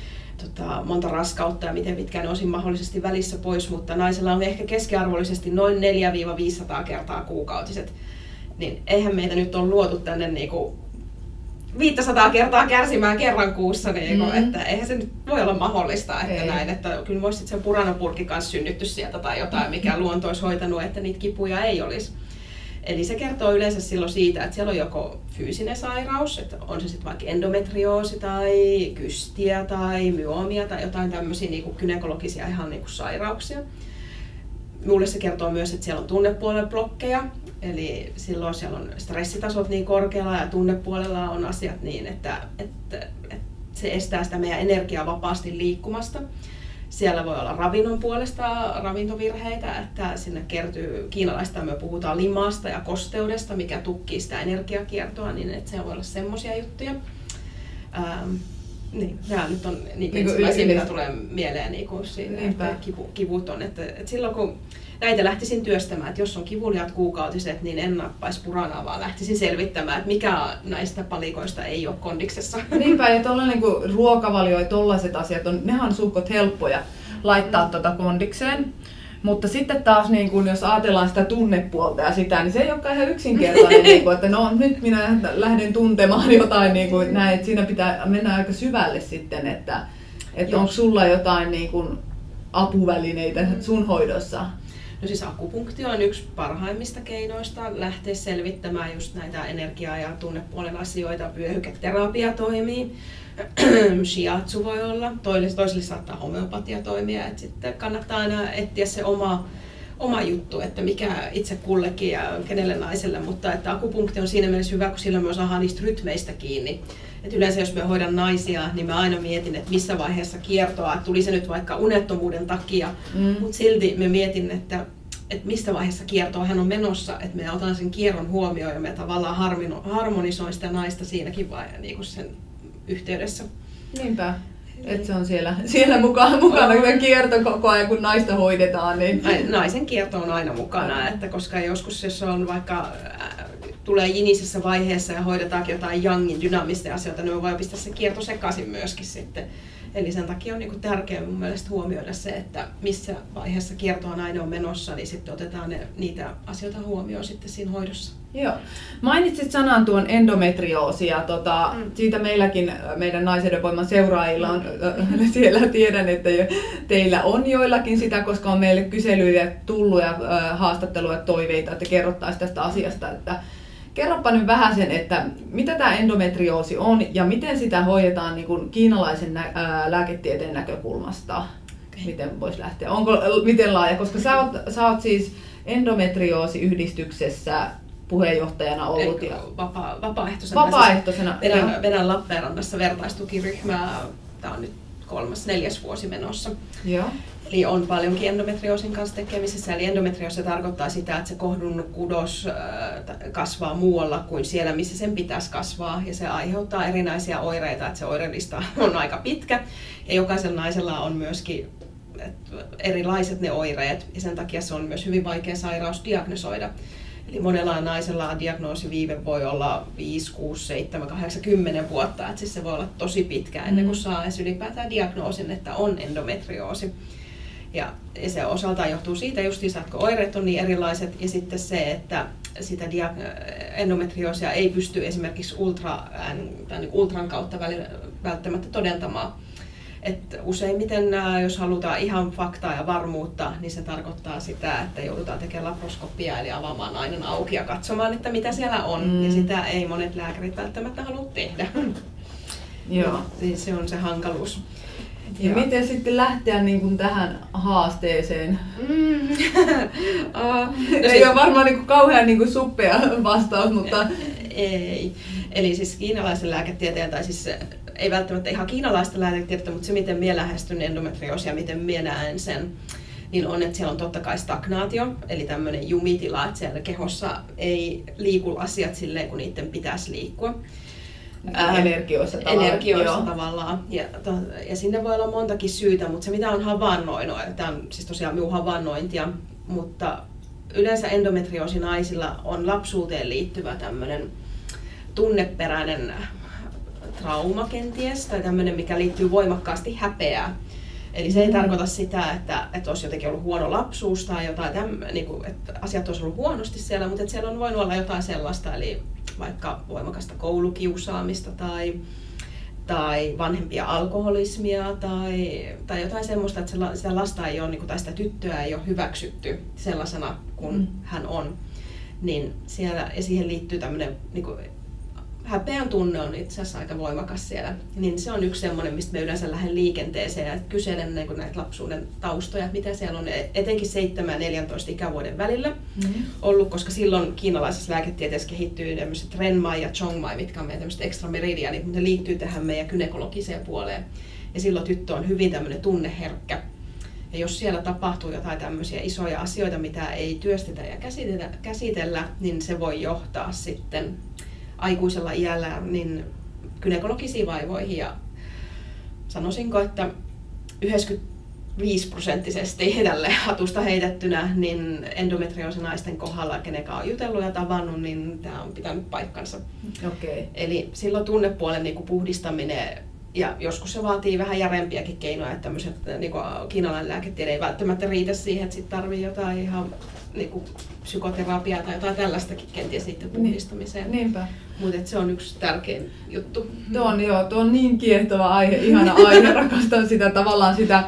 S2: Tota, monta raskautta ja miten pitkään ne osin mahdollisesti välissä pois, mutta naisella on ehkä keskiarvollisesti noin neljä viisisataa kertaa kuukautiset. Niin eihän meitä nyt ole luotu tänne niinku viisisataa kertaa kärsimään kerran kuussa, niinku, mm-hmm. että eihän se nyt voi olla mahdollista, että Ei. näin, että kyllä voisi sen puranapurkin kanssa synnytty sieltä tai jotain, mikä luonto olisi hoitanut, että niitä kipuja ei olisi. Eli se kertoo yleensä silloin siitä, että siellä on joko fyysinen sairaus, että on se sitten vaikka endometrioosi tai kystiä tai myomia tai jotain tämmöisiä niin kuin gynekologisia ihan niin kuin sairauksia. Mulle se kertoo myös, että siellä on tunnepuolen blokkeja, eli silloin siellä on stressitasot niin korkealla ja tunnepuolella on asiat niin, että, että, että se estää sitä meidän energiaa vapaasti liikkumasta. Siellä voi olla ravinnon puolesta ravintovirheitä, että sinne kertyy, kiinalaista me puhutaan limasta ja kosteudesta, mikä tukkii sitä energiakiertoa, niin että se voi olla semmoisia juttuja. Ähm, niin, nämä nyt on niitä niin ensimmäisiä, mitä tulee mieleen niin kuin siinä, että kivu, kivut on. Että, että silloin kun näitä lähtisin työstämään, että jos on kivuliaat kuukautiset, niin en nappaisi puranaa, vaan lähtisin selvittämään, että mikä näistä palikoista ei ole kondiksessa.
S1: Niinpä, ja tuolla niin ruokavalio ja tollaiset asiat, on, nehän on suhkot helppoja laittaa mm. tuota kondikseen. Mutta sitten taas, niin kun, jos ajatellaan sitä tunnepuolta ja sitä, niin se ei olekaan ihan yksinkertainen, niin kun, että no nyt minä lähden tuntemaan jotain, niin kun, näin, että siinä pitää mennä aika syvälle sitten, että, että onko sulla jotain niin kun, apuvälineitä sun hoidossa?
S2: No siis akupunktio on yksi parhaimmista keinoista lähteä selvittämään just näitä energia- ja tunnepuolen asioita. Vyöhyketerapia toimii, shiatsu voi olla, toisille, toisille saattaa homeopatia toimia. Et sitten kannattaa aina etsiä se oma, oma juttu, että mikä itse kullekin ja kenelle naiselle, mutta että akupunktio on siinä mielessä hyvä, kun silloin me saadaan niistä rytmeistä kiinni. Et yleensä jos me hoidan naisia, niin mä aina mietin, että missä vaiheessa kiertoa, että tuli se nyt vaikka unettomuuden takia, mm. mutta silti mä mietin, että, että mistä vaiheessa kiertoa hän on menossa, että me otan sen kierron huomioon ja me tavallaan harmonisoin sitä naista siinäkin vaiheessa niin kuin sen yhteydessä.
S1: Niinpä. Että se on siellä, siellä mukana, mukana kun kierto koko ajan, kun naista hoidetaan. Niin...
S2: Naisen kierto on aina mukana, että koska joskus jos on vaikka tulee jinisessä vaiheessa ja hoidetaankin jotain jangin dynaamisia asioita, niin voi pistää se kierto sekaisin myöskin sitten. Eli sen takia on niin kuin tärkeää mun mielestä huomioida se, että missä vaiheessa kiertoa nainen on menossa, niin sitten otetaan ne, niitä asioita huomioon sitten siinä hoidossa.
S1: Joo. Mainitsit sanan tuon endometrioosi ja tota, mm. siitä meilläkin meidän Naisen voiman seuraajilla on äh, siellä tiedän, että teillä on joillakin sitä, koska on meille kyselyjä tullut ja äh, haastatteluja toiveita, että kerrottaisiin tästä asiasta. Että kerropa nyt vähän sen, että mitä tämä endometrioosi on ja miten sitä hoidetaan niin kuin kiinalaisen nä- ää, lääketieteen näkökulmasta. Okay. Miten voisi lähteä? Onko miten laaja? Koska sä oot, sä oot siis endometrioosiyhdistyksessä puheenjohtajana ollut. Ja
S2: vapaa, vapaaehtoisena.
S1: Vapaaehtoisena.
S2: Vedän, vedän Lappeenrannassa vertaistukiryhmää. Tämä on nyt kolmas, neljäs vuosi menossa.
S1: Joo.
S2: Eli on paljonkin endometrioosin kanssa tekemisissä. Eli endometrioosi tarkoittaa sitä, että se kohdun kudos kasvaa muualla kuin siellä, missä sen pitäisi kasvaa. Ja se aiheuttaa erinäisiä oireita, että se oireellista on aika pitkä. Ja jokaisella naisella on myöskin erilaiset ne oireet. Ja sen takia se on myös hyvin vaikea sairaus diagnosoida. Eli monella naisella diagnoosiviive voi olla viisi, kuusi, seitsemän, kahdeksan, kymmenen vuotta. Että siis se voi olla tosi pitkä ennen kuin saa edes ylipäätään diagnoosin, että on endometrioosi. Ja se osaltaan johtuu siitä justiinsa, että oireet on niin erilaiset ja sitten se, että sitä endometrioosia ei pysty esimerkiksi ultra, tai niin ultran kautta välttämättä todentamaan. Et useimmiten, jos halutaan ihan faktaa ja varmuutta, niin se tarkoittaa sitä, että joudutaan tekemään laparoskoppia eli avaamaan aina auki ja katsomaan, että mitä siellä on. Mm. Ja sitä ei monet lääkärit välttämättä halua tehdä.
S1: Joo.
S2: Ja se on se hankaluus.
S1: Ja Joo. Miten sitten lähteä niin kuin tähän haasteeseen?
S2: Mm. oh, no
S1: ei siis... ole varmaan niin kuin kauhean niin kuin suppea vastaus, mutta...
S2: Ei. Eli siis kiinalaisen lääketieteen, tai siis ei välttämättä ihan kiinalaista lääketiedettä, mutta se miten minä lähestyn endometrioosia ja miten minä näen sen, niin on, että siellä on totta kai stagnaatio, eli tämmöinen jumitila, että siellä kehossa ei liiku asiat silleen, kun niiden pitäisi liikkua.
S1: Energioissa tavallaan.
S2: Energioissa tavallaan. Ja, to, ja sinne voi olla montakin syytä, mutta se mitä on havainnoinut, tämä on siis tosiaan minun havainnointia, mutta yleensä endometrioosinaisilla on lapsuuteen liittyvä tämmöinen tunneperäinen trauma kenties, tai tämmöinen, mikä liittyy voimakkaasti häpeään. Eli se ei mm. tarkoita sitä, että, että olisi jotenkin ollut huono lapsuus tai jotain, tämmö, niin kuin, että asiat olisi ollut huonosti siellä, mutta että siellä on voinut olla jotain sellaista, eli vaikka voimakasta koulukiusaamista tai, tai vanhempia alkoholismia tai, tai jotain semmoista, että sitä lasta ei ole, niin kuin, tai sitä tyttöä ei ole hyväksytty sellaisena kuin mm. hän on. Niin siellä, ja siihen liittyy tämmöinen niin kuin, häpeän tunne on itse asiassa aika voimakas siellä. Niin se on yksi semmoinen, mistä me yleensä lähden liikenteeseen ja kyselen niin näitä lapsuuden taustoja, että mitä siellä on etenkin seitsemän ja neljäntoista ikävuoden välillä mm-hmm. ollut, koska silloin kiinalaisessa lääketieteessä kehittyy tämmöiset renmai ja chongmai, mitkä on meidän tämmöiset extrameridianit, mutta ne liittyy tähän meidän gynekologiseen puoleen. Ja silloin tyttö on hyvin tämmöinen tunneherkkä. Ja jos siellä tapahtuu jotain tämmöisiä isoja asioita, mitä ei työstetä ja käsitellä, käsitellä niin se voi johtaa sitten aikuisella iällä niin gynekologisiin vaivoihin. Ja sanoisinko, että yhdeksänkymmentäviisi prosenttisesti tälle hatusta heitettynä niin endometrioosinaisten kohdalla, kenenkaan on jutellut ja tavannut, niin tämä on pitänyt paikkansa.
S1: Okay.
S2: Eli silloin tunnepuolen niin kuin puhdistaminen, ja joskus se vaatii vähän järempiäkin keinoja, että tämmöiset niin kuin kiinalainen lääketiede ei välttämättä riitä siihen, että sitten tarvii jotain ihan niin kuin psykoterapiaa tai jotain tällaistakin kenties niiden puhdistamiseen.
S1: Niinpä.
S2: Mutta se on yksi tärkein juttu.
S1: Tuo on, joo, tuo on niin kiehtova aihe, ihana aihe, rakastan sitä tavallaan sitä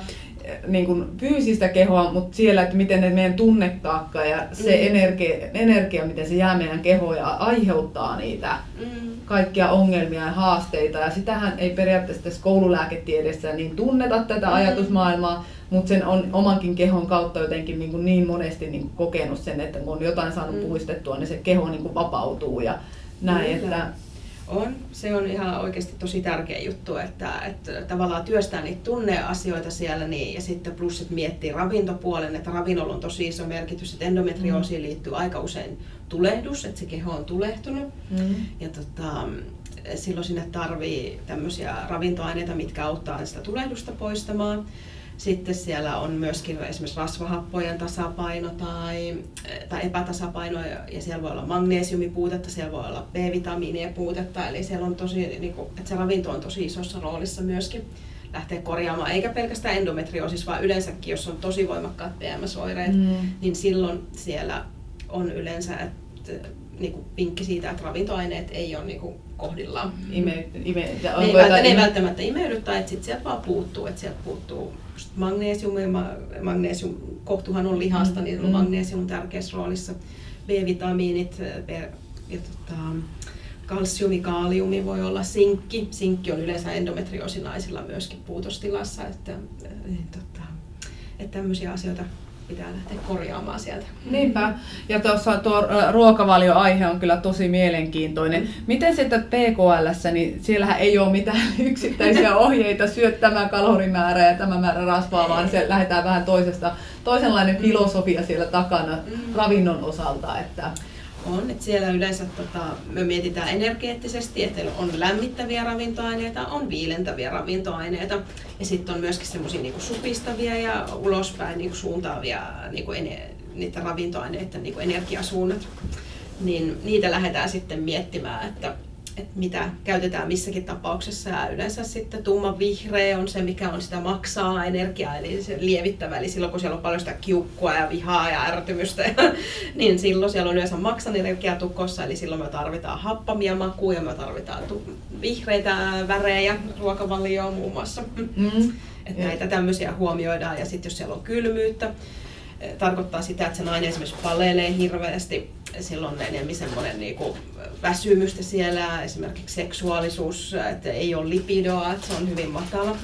S1: niin kuin fyysistä kehoa, mutta siellä, että miten ne meidän tunnetaakka ja se mm. energia, energia, miten se jää meidän kehoon ja aiheuttaa niitä mm. kaikkia ongelmia ja haasteita. Ja sitähän ei periaatteessa tässä koululääketieteessä niin tunneta tätä mm. ajatusmaailmaa, mutta sen on omankin kehon kautta jotenkin niin, kuin niin monesti niin kuin kokenut sen, että kun on jotain saanut mm. puistettua, niin se keho niin kuin vapautuu ja näin.
S2: Kyllä.
S1: Että
S2: on. Se on ihan oikeasti tosi tärkeä juttu, että, että tavallaan työstää niitä tunneasioita siellä niin, ja sitten plus, että miettii ravintopuolen, että ravinnolla on tosi iso merkitys, että endometrioosiin liittyy aika usein tulehdus, että se keho on tulehtunut. Mm. Ja tota, silloin sinne tarvii tämmöisiä ravintoaineita, mitkä auttaa sitä tulehdusta poistamaan. Sitten siellä on myöskin esimerkiksi rasvahappojen tasapaino tai, tai epätasapaino, ja siellä voi olla magneesiumipuutetta, siellä voi olla B-vitamiinien puutetta, eli siellä on tosi, niin kuin, että se ravinto on tosi isossa roolissa myöskin lähteä korjaamaan, eikä pelkästään endometrioosis, vaan yleensäkin, jos on tosi voimakkaat P M S-oireet, mm. niin silloin siellä on yleensä että, niin kuin vinkki siitä, että ravintoaineet ei ole niin kuin kohdillaan.
S1: Ime, ime,
S2: ne, ei välttämättä, ne ei välttämättä imeydy, tai että sit sieltä vaan puuttuu, että sieltä puuttuu magnesium, ma, magnesium, kohtuhan on lihasta, niin on magnesium on tärkeässä roolissa, B-vitamiinit, B, ja tota, kalsiumi, kaaliumi voi olla, sinkki. Sinkki on yleensä endometrioosinaisilla myöskin puutostilassa, että, että, että tämmöisiä asioita pitää lähteä korjaamaan sieltä.
S1: Niinpä. Ja tuossa tuo ruokavalioaihe on kyllä tosi mielenkiintoinen. Miten sitten P K L:ssä, niin siellähän ei ole mitään yksittäisiä ohjeita, syöt tämä kalorimäärä ja tämä määrä rasvaa, vaan se lähdetään vähän toisesta, toisenlainen filosofia siellä takana ravinnon osalta. Että
S2: on, että siellä yleensä tota, me mietitään energeettisesti, että on lämmittäviä ravintoaineita, on viilentäviä ravintoaineita ja sitten on myöskin semmoisia niinku supistavia ja ulospäin niinku suuntaavia niinku ene, niitä ravintoaineiden niinku energiasuunnat. Niin niitä lähdetään sitten miettimään, että, että mitä käytetään missäkin tapauksessa, ja yleensä sitten tumman vihreä on se, mikä on sitä maksaa energiaa, eli se lievittävä, eli silloin kun siellä on paljon sitä kiukkua ja vihaa ja ärtymystä, niin silloin siellä on yleensä maksan energiaa tukossa, eli silloin me tarvitaan happamia makuja, me tarvitaan vihreitä värejä ruokavalioon muun muassa. Mm. Että näitä tämmöisiä huomioidaan, ja sitten jos siellä on kylmyyttä, tarkoittaa sitä, että se nainen esimerkiksi palelee hirveästi, silloin on enemmän semmoinen niinku väsymystä siellä, esimerkiksi seksuaalisuus, että ei ole lipidoa, että se on hyvin matala.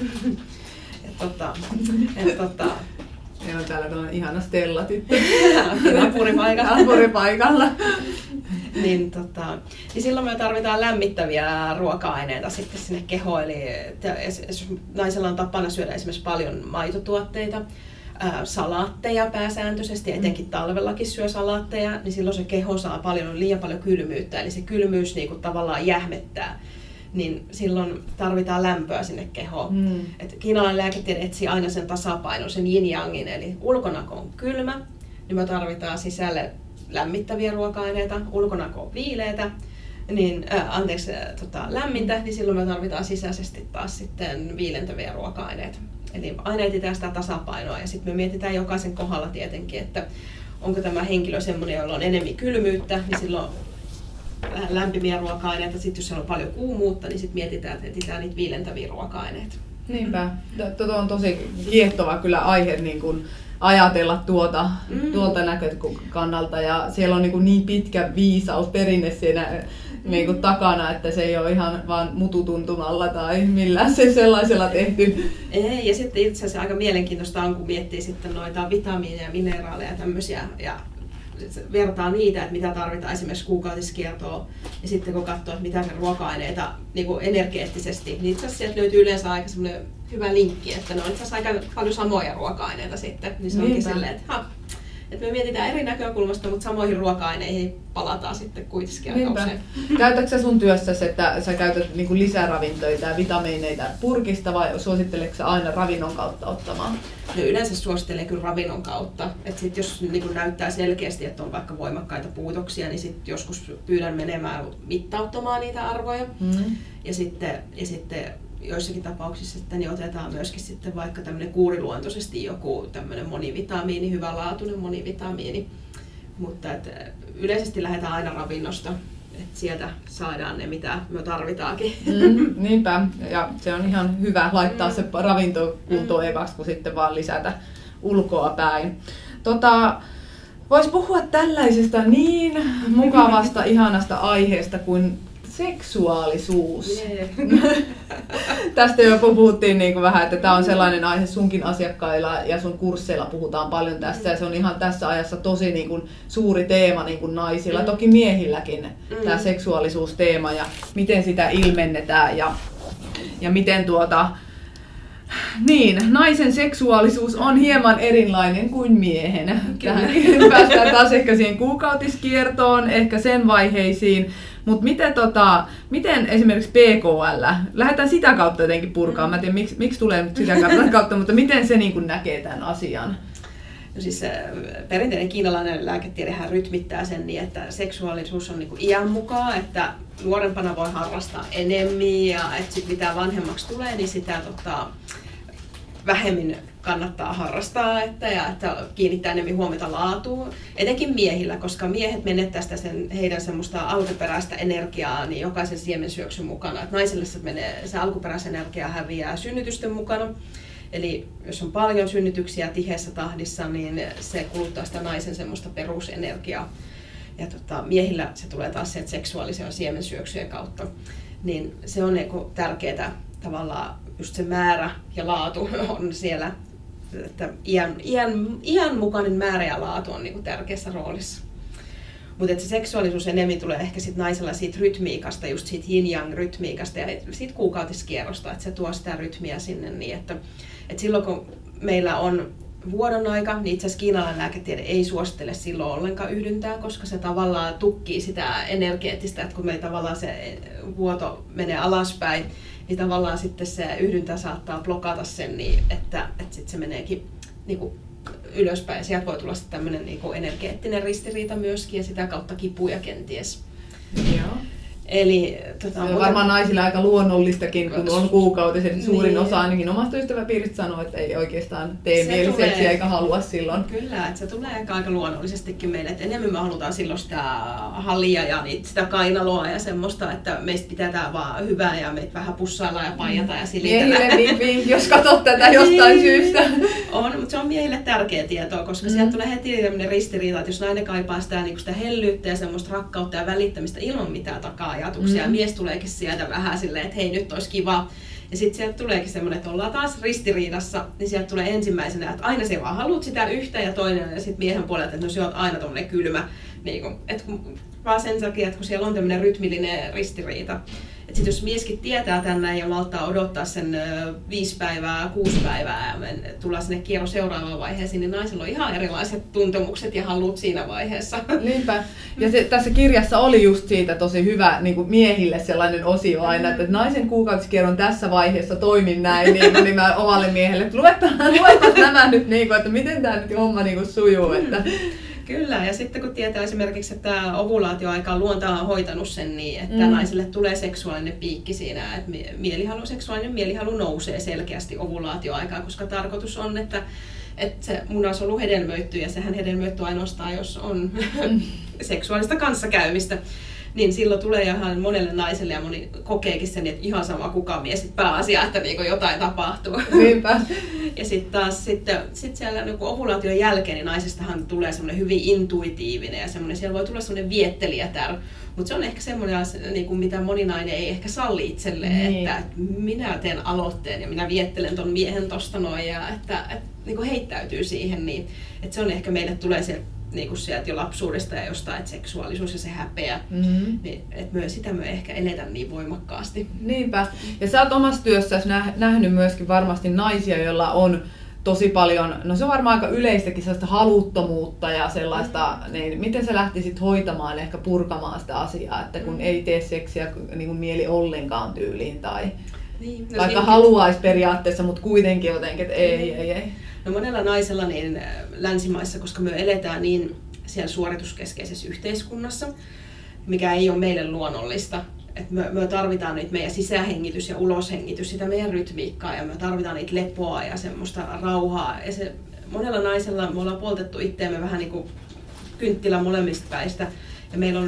S2: Et tota, et tota,
S1: meillä on täällä tällainen ihana Stella-tyttö.
S2: Naapuripaikalla.
S1: Naapuripaikalla.
S2: niin, tota, niin silloin me tarvitaan lämmittäviä ruoka-aineita sitten sinne kehoon. Eli jos naisella on tapana syödä esimerkiksi paljon maitotuotteita, salaatteja pääsääntöisesti, etenkin talvellakin syö salaatteja, niin silloin se keho saa paljon, liian paljon kylmyyttä, eli se kylmyys niin kuin tavallaan jähmettää, niin silloin tarvitaan lämpöä sinne kehoon. Mm. Et kiinalainen lääketiede etsii aina sen tasapainon, sen yin-yangin, eli ulkona kun on kylmä, niin me tarvitaan sisälle lämmittäviä ruoka-aineita, ulkona kun on viileätä, niin, äh, anteeksi, äh, tota, lämmintä, niin silloin me tarvitaan sisäisesti taas sitten viilentäviä ruoka-aineita. Eli aina etsitään sitä tasapainoa, ja sitten me mietitään jokaisen kohdalla tietenkin, että onko tämä henkilö semmoinen, jolla on enemmän kylmyyttä, niin silloin vähän lämpimiä ruoka-aineita. Sitten jos siellä on paljon kuumuutta, niin sitten mietitään, että etsitään niitä viilentäviä ruoka-aineita.
S1: Niinpä. Tuo on tosi kiehtova kyllä aihe niin kuin ajatella tuota, mm. tuolta näkökannalta. Ja siellä on niin, kuin niin pitkä viisaus, perinne siinä niin kuin takana, että se ei ole ihan vaan mututuntumalla tai millään se sellaisella tehty.
S2: Ei, ja sitten itse asiassa aika mielenkiintoista on, kun miettii sitten noita vitamiineja, mineraaleja ja tämmöisiä, ja vertaa niitä, että mitä tarvitaan esimerkiksi kuukautiskiertoa, ja sitten kun katsoo, että mitä ruoka-aineita niin kuin energeettisesti, niin itse asiassa löytyy yleensä aika semmoinen hyvä linkki, että ne on itse asiassa aika paljon samoja ruoka-aineita sitten, niin se onkin Niinpä. Silleen, että ha, että me mietitään eri näkökulmasta, mutta samoihin ruoka-aineihin palataan sitten kuitenkin aika usein.
S1: Käytätkö sä sun työssäsi, että sä käytät niinku lisäravintoita ja vitamiineita purkista, vai suositteleksä sä aina ravinnon kautta ottamaan?
S2: No yleensä suosittelen kyllä ravinnon kautta. Et sit jos niin kun näyttää selkeästi, että on vaikka voimakkaita puutoksia, niin sit joskus pyydän menemään mittauttamaan niitä arvoja. Mm. Ja sitten, ja sitten joissakin tapauksissa sitten niin otetaan myöskin sitten vaikka tämmöinen kuuriluontoisesti joku tämmöinen monivitamiini, hyvänlaatuinen monivitamiini. Mutta et yleisesti lähdetään aina ravinnosta. että sieltä saadaan ne, mitä me tarvitaankin.
S1: Mm, niinpä, ja se on ihan hyvä laittaa mm. se ravinto kuntoon mm. ekaksi, kun sitten vaan lisätä ulkoa päin. Tota, Voisi puhua tällaisesta niin mukavasta, ihanasta aiheesta kuin seksuaalisuus. Yeah. Tästä jo puhuttiin niin kuin vähän, että tämä on sellainen aihe sunkin asiakkailla ja sun kursseilla puhutaan paljon tästä. Ja se on ihan tässä ajassa tosi niin kuin suuri teema niin kuin naisilla, mm. toki miehilläkin mm. tämä seksuaalisuusteema ja miten sitä ilmennetään ja, ja miten tuota... Niin, naisen seksuaalisuus on hieman erilainen kuin miehen. Tähänkin päästään taas ehkä siihen kuukautiskiertoon, ehkä sen vaiheisiin. Mutta miten, tota, miten esimerkiksi P K L, lähdetään sitä kautta jotenkin purkaa, mä en tiedä miksi, miksi tulee sitä kautta, mutta miten se niin kuin näkee tämän asian?
S2: No siis perinteinen kiinalainen lääketiedehän rytmittää sen niin, että seksuaalisuus on niin kuin iän mukaan, että nuorempana voi harrastaa enemmän ja että sit mitä vanhemmaksi tulee, niin sitä tota, vähemmin kannattaa harrastaa että, ja että kiinnittää enemmän huomiota laatuun. Etenkin miehillä, koska miehet menettää sitä sen, heidän semmoista alkuperäistä energiaa niin jokaisen siemensyöksyn mukana. Että naisille se, menee, se alkuperäisen energia häviää synnytysten mukana. Eli jos on paljon synnytyksiä tiheässä tahdissa, niin se kuluttaa sitä naisen semmoista perusenergiaa. Ja tota, miehillä se tulee taas sieltä seksuaalisen siemensyöksyjen kautta. Niin se on niinku tärkeää tavallaan, just se määrä ja laatu on siellä. Että iän, iän, iän mukainen määrä ja laatu on niinku tärkeässä roolissa. Mutta se seksuaalisuus enemmän tulee ehkä sit naisella siitä rytmiikasta, just siitä yin-yang rytmiikasta ja siitä kuukautiskierrosta, että se tuo sitä rytmiä sinne niin, että, että silloin kun meillä on vuodon aika, niin itse asiassa kiinalainen lääketiede ei suosittele silloin ollenkaan yhdyntää, koska se tavallaan tukkii sitä energeettistä, että kun meillä tavallaan se vuoto menee alaspäin, niin tavallaan sitten se yhdyntä saattaa blokata sen niin, että, että sitten se meneekin niin kuin ylöspäin. Sieltä voi tulla sitten tämmöinen niin kuin energeettinen ristiriita myöskin ja sitä kautta kipuja kenties.
S1: Joo.
S2: Eli, tota,
S1: se on varmaan mutta... naisille aika luonnollistakin, kun on kuukautiset. Suurin niin. osa ainakin omasta ystäväpiiristä sanoo, että ei oikeastaan tee mieliseksi eikä halua silloin.
S2: Kyllä, että se tulee aika, aika luonnollisestikin meille. Että enemmän me halutaan silloin sitä hallia ja niitä, sitä kainaloa ja semmoista, että meistä pitää tää vaan hyvää ja meitä vähän pussaillaan ja paijata ja silitellä.
S1: Miehille vink vink, jos katsot tätä jostain syystä.
S2: On, mutta se on miehille tärkeä tietoa, koska mm. sieltä tulee heti tämmöinen ristiriita, että jos nainen kaipaa sitä, niin sitä hellyyttä ja semmoista rakkautta ja välittämistä ilman mitään takaa ajatuksia. Mm. Mies tuleekin sieltä vähän silleen, että hei, nyt olisi kiva. Ja sitten sieltä tuleekin semmoinen, että ollaan taas ristiriidassa, niin sieltä tulee ensimmäisenä, että aina se vaan haluat sitä yhtä ja toinen, ja sitten miehen puolelta, että no se on aina tommoinen kylmä. Niin kun, et kun, vaan sen takia, että kun siellä on tämmöinen rytmillinen ristiriita. Että sit jos mieskin tietää tänne ja malttaa odottaa sen viisi päivää, kuusi päivää ja tullaan sinne kierro seuraavaan vaiheeseen, niin naisilla on ihan erilaiset tuntemukset ja haluut siinä vaiheessa.
S1: Niinpä. Ja se, tässä kirjassa oli just siitä tosi hyvä niin kuin miehille sellainen osio aina, että naisen kuukautiskierron tässä vaiheessa toimin näin, niin, niin mä omalle miehelle, että luetaan nämä nyt, niin kuin, että miten tämä nyt homma niin kuin sujuu. Että...
S2: Kyllä, ja sitten kun tietää esimerkiksi, että ovulaatioaika luonta on hoitanut sen niin, että mm. naiselle tulee seksuaalinen piikki siinä, että mielihalu, seksuaalinen mielihalu nousee selkeästi ovulaatioaikaan, koska tarkoitus on, että, että se munasolu hedelmöittyy, ja sehän hedelmöittyy ainoastaan, jos on mm. seksuaalista kanssakäymistä. Niin silloin tulee ihan monelle naiselle ja moni kokeekin sen, että ihan sama kuka mies, että pääasia, että niinku jotain tapahtuu.
S1: Niinpä.
S2: Ja sitten taas sitten, sit siellä niinku ovulaation jälkeen niin naisestahan tulee semmoinen hyvin intuitiivinen ja semmoinen, siellä voi tulla semmoinen viettelijätär. Mutta se on ehkä semmoinen asia, niinku, mitä moni nainen ei ehkä salli itselleen, niin. että, että minä teen aloitteen ja minä viettelen ton miehen tosta noin ja että, että niinku heittäytyy siihen. Niin, että se on ehkä meille tulee sieltä niin sieltä jo lapsuudesta ja jostain, että seksuaalisuus ja se häpeä, mm-hmm. niin että myös sitä me ehkä eletä niin voimakkaasti.
S1: Niinpä. Ja sä oot omassa työssäsi nähnyt myöskin varmasti naisia, joilla on tosi paljon, no se on varmaan aika yleistäkin sellaista haluttomuutta ja sellaista, mm-hmm. niin miten sä lähtisit hoitamaan, ehkä purkamaan sitä asiaa, että kun mm-hmm. ei tee seksiä niin kuin mieli ollenkaan tyyliin tai niin, no vaikka haluaisi periaatteessa, mutta kuitenkin jotenkin, että ei, ei, ei.
S2: No monella naisella niin länsimaissa, koska me eletään niin siellä suorituskeskeisessä yhteiskunnassa, mikä ei ole meille luonnollista. Et me, me tarvitaan niitä meidän sisähengitys ja uloshengitys, sitä meidän rytmiikkaa ja me tarvitaan niitä lepoa ja semmoista rauhaa. Ja se, monella naisella me ollaan poltettu itseämme vähän niin kuin kynttilä molemmista päistä ja meillä on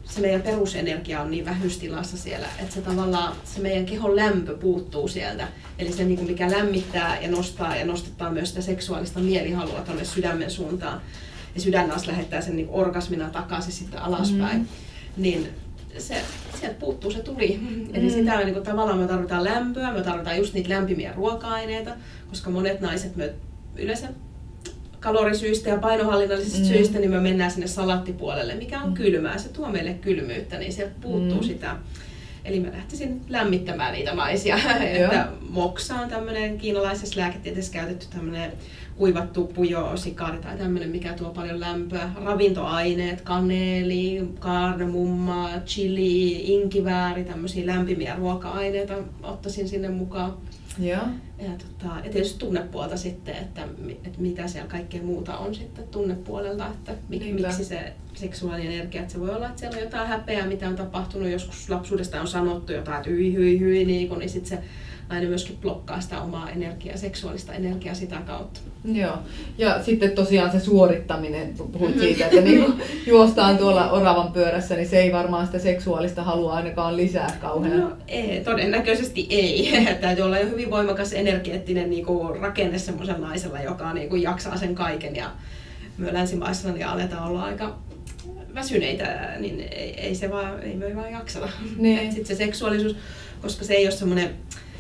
S2: se meidän perusenergia on niin vähystilassa siellä, että se tavallaan se meidän kehon lämpö puuttuu sieltä. Eli se niin kuin mikä lämmittää ja nostaa ja nostattaa myös sitä seksuaalista mielihalua tuonne sydämen suuntaan. Ja sydän taas lähettää sen niin kuin orgasmina takaisin sitten alaspäin. Mm. Niin se, sieltä puuttuu se tuli. Mm. Eli sitä niin kuin, tavallaan me tarvitaan lämpöä, me tarvitaan just niitä lämpimiä ruoka-aineita, koska monet naiset me yleensä kalorisyistä ja painohallinnallisista mm. syistä, niin me mennään sinne salattipuolelle, mikä on mm. kylmää. Se tuo meille kylmyyttä, niin sieltä puuttuu mm. sitä. Eli mä lähtisin lämmittämään niitä naisia. Että moksa on tämmöinen kiinalaisessa lääketieteessä käytetty tämmöinen kuivattu pujo, sikaari tai tämmöinen, mikä tuo paljon lämpöä. Ravintoaineet, kaneeli, kaardemumma, chili, inkivääri, tämmöisiä lämpimiä ruoka-aineita ottaisin sinne mukaan.
S1: Ja,
S2: ja, tota, ja tietysti tunnepuolta sitten, että, että mitä siellä kaikkea muuta on sitten tunnepuolelta, että mik, miksi se seksuaalinen energia, että se voi olla, että siellä on jotain häpeää, mitä on tapahtunut, joskus lapsuudesta on sanottu jotain, että hyi hyi hyi, niin, niin sitten se nainen myöskin blokkaa sitä omaa energiaa, seksuaalista energiaa sitä kautta.
S1: Joo, ja sitten tosiaan se suorittaminen, puhuit siitä, että niin juostaan tuolla oravan pyörässä, niin se ei varmaan sitä seksuaalista halua ainakaan lisää kauhean.
S2: No ei, todennäköisesti ei. Täytyy olla jo hyvin voimakas energeettinen niin kuin rakenne semmoisella naisella, joka niin kuin jaksaa sen kaiken. Ja me länsimaissa niin aletaan olla aika väsyneitä, niin ei, ei se vaan, ei me vaan jaksata. Niin. Sitten se seksuaalisuus, koska se ei ole semmoinen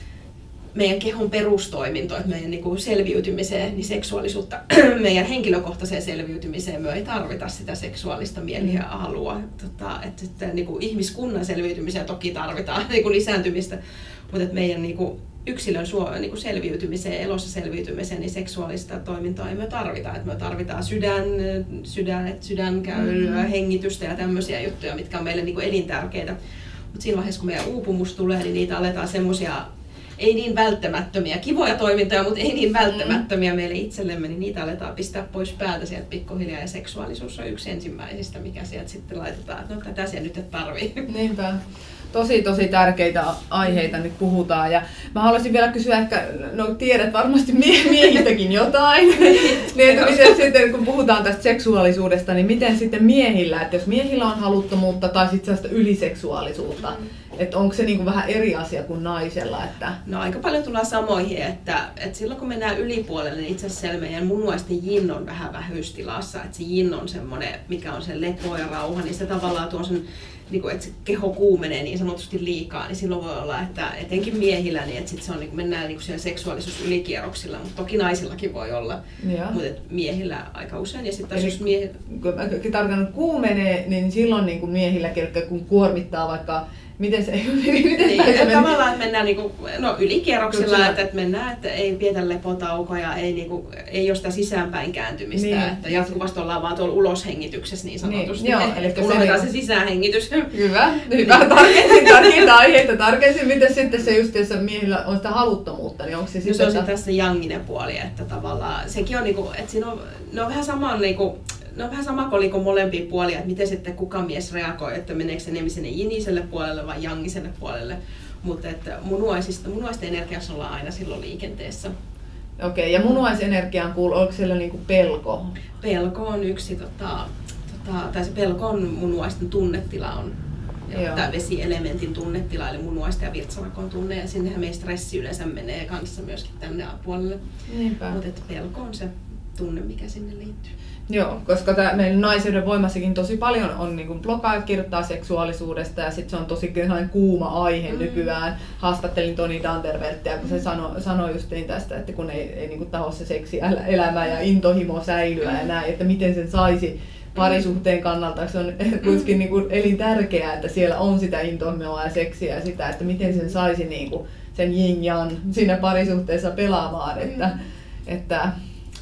S2: meidän kehon perustoiminto, että meidän niin kuin selviytymiseen, niin seksuaalisuutta, meidän henkilökohtaiseen selviytymiseen me ei tarvita sitä seksuaalista mieliä halua. Tota, että sitten, niin kuin ihmiskunnan selviytymiseen toki tarvitaan niin kuin lisääntymistä, mutta että meidän niin kuin yksilön niin kuin selviytymiseen, elossa selviytymiseen, niin seksuaalista toimintaa ei me tarvita. Että me tarvitaan sydän, sydän, sydänkäylyä, mm-hmm. hengitystä ja tämmöisiä juttuja, mitkä on meille niin kuin elintärkeitä. Mutta siinä vaiheessa, kun meidän uupumus tulee, niin niitä aletaan semmoisia ei niin välttämättömiä, kivoja toimintoja, mutta ei niin välttämättömiä meille itsellemme, niin niitä aletaan pistää pois päältä sieltä pikkuhiljaa. Ja seksuaalisuus on yksi ensimmäisistä, mikä sieltä sitten laitetaan, että no tätä siellä nyt et tarvii.
S1: Niinpä. Tosi, tosi tärkeitä aiheita nyt puhutaan. Ja mä haluaisin vielä kysyä ehkä, no tiedät varmasti miehistäkin jotain, niin että miten sitten kun puhutaan tästä seksuaalisuudesta, niin miten sitten miehillä, että jos miehillä on haluttomuutta tai sitten sellaista yliseksuaalisuutta, mm. että onko se niinku vähän eri asia kuin naisella? Että...
S2: No aika paljon tullaan samoihin, että, että silloin kun mennään ylipuolelle, niin itse asiassa siellä meidän munuaisten yin on vähän vähyystilassa, että se yin on semmoinen, mikä on se lepo ja rauha, niin se tavallaan tuo sen niin kuin, että se keho kuumenee niin sanotusti liikaa, niin silloin voi olla, että etenkin miehillä, niin että sit se on, niin kuin, mennään niin kuin siellä seksuaalisuus ylikierroksilla, mutta toki naisillakin voi olla, ja. Mutta miehillä aika usein. Ja sitten jos miehet...
S1: Kun tarkoitan, että niin silloin niin kuin miehillä, kun kuormittaa vaikka, miten se, miten
S2: niin, se tavallaan, että mennään niinku, no, ylikierroksilla, että, että mennään, että ei pietä lepotaukoja, ei, niinku, ei ole sitä sisäänpäin kääntymistä, niin, että jatkuvasti ollaan vaan tuolla uloshengityksessä niin sanotusti. Niin, joo, eli että unohdetaan se, se sisäänhengitys.
S1: Hyvä, hyvä. Tarkensin tärkeitä aiheita. Tarkensin, miten sitten se just, jos miehillä on sitä haluttomuutta, niin onko se sitten...
S2: Se on se tässä janginen puoli, että tavallaan sekin on niinku, että siinä on, ne on vähän sama niinku, No on vähän sama kolikon molempia puolia, että miten sitten kuka mies reagoi, että meneekö se enemmän sinne jiniselle puolelle vai jangiselle puolelle. Mutta että munuaisista, munuaisten energiassa ollaan aina silloin liikenteessä.
S1: Okei, ja munuaisenergiaan kuuluu, onko siellä niinku pelko?
S2: Pelko on yksi, tota, tota, tai se pelko on munuaisten tunnetila on. Tai vesielementin tunnetila, eli munuaisten ja virtsarakon tunne, ja sinnehän meidän stressi yleensä menee kanssa myöskin tänne puolelle. Mutta pelko on se tunne, mikä sinne liittyy.
S1: Joo, koska tämä meidän naisuuden voimassakin tosi paljon on niin kuin blogaa kirjoittaa seksuaalisuudesta ja sitten se on tosi kuuma aihe mm. nykyään. Haastattelin Toni Dantervelttiä, kun se sanoi sano justiin tästä, että kun ei, ei niin kuin taho se seksielämä ja intohimo säilyä ja näin, että miten sen saisi parisuhteen kannalta. Se on kuitenkin niin kuin elintärkeää, että siellä on sitä intohimoa ja seksiä ja sitä, että miten sen saisi niin kuin sen yin-yang siinä parisuhteessa pelaamaan. Että, että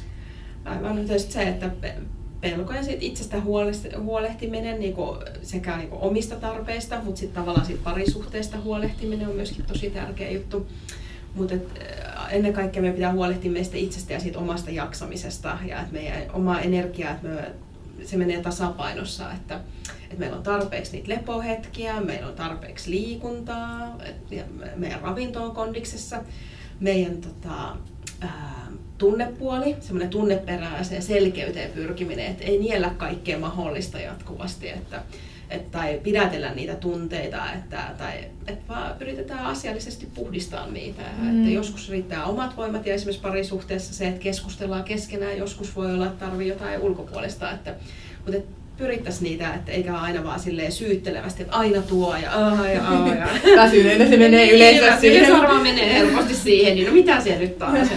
S2: aivan tietysti se, että pelko ja sit itsestä huolehtiminen niin kuin sekä niin kuin omista tarpeista, mutta sitten tavallaan siitä parisuhteesta huolehtiminen on myöskin tosi tärkeä juttu. Mutta ennen kaikkea meidän pitää huolehtia meistä itsestä ja siitä omasta jaksamisesta ja että meidän oma energia, että me, se menee tasapainossa, että, että meillä on tarpeeksi niitä lepohetkiä, meillä on tarpeeksi liikuntaa, että meidän ravinto on kondiksessa, meidän tota, ää, tunnepuoli, semmoinen tunneperäiseen selkeyteen pyrkiminen, että ei niellä kaikkea mahdollista jatkuvasti, että, et, tai pidätellä niitä tunteita, että, tai et vaan yritetään asiallisesti puhdistaa niitä. Mm. Että joskus riittää omat voimat ja esimerkiksi parisuhteessa se, että keskustellaan keskenään, joskus voi olla, että tarvii jotain ulkopuolista. Että, mutta et pyrittäisiin niitä, että eikä aina vaan silleen syyttelevästi, että aina tuo ja aah ja aah. Ja...
S1: Väsyneenä se menee niin, yleensä siihen.
S2: Se varmaan menee helposti siihen, niin no mitä siellä nyt taas.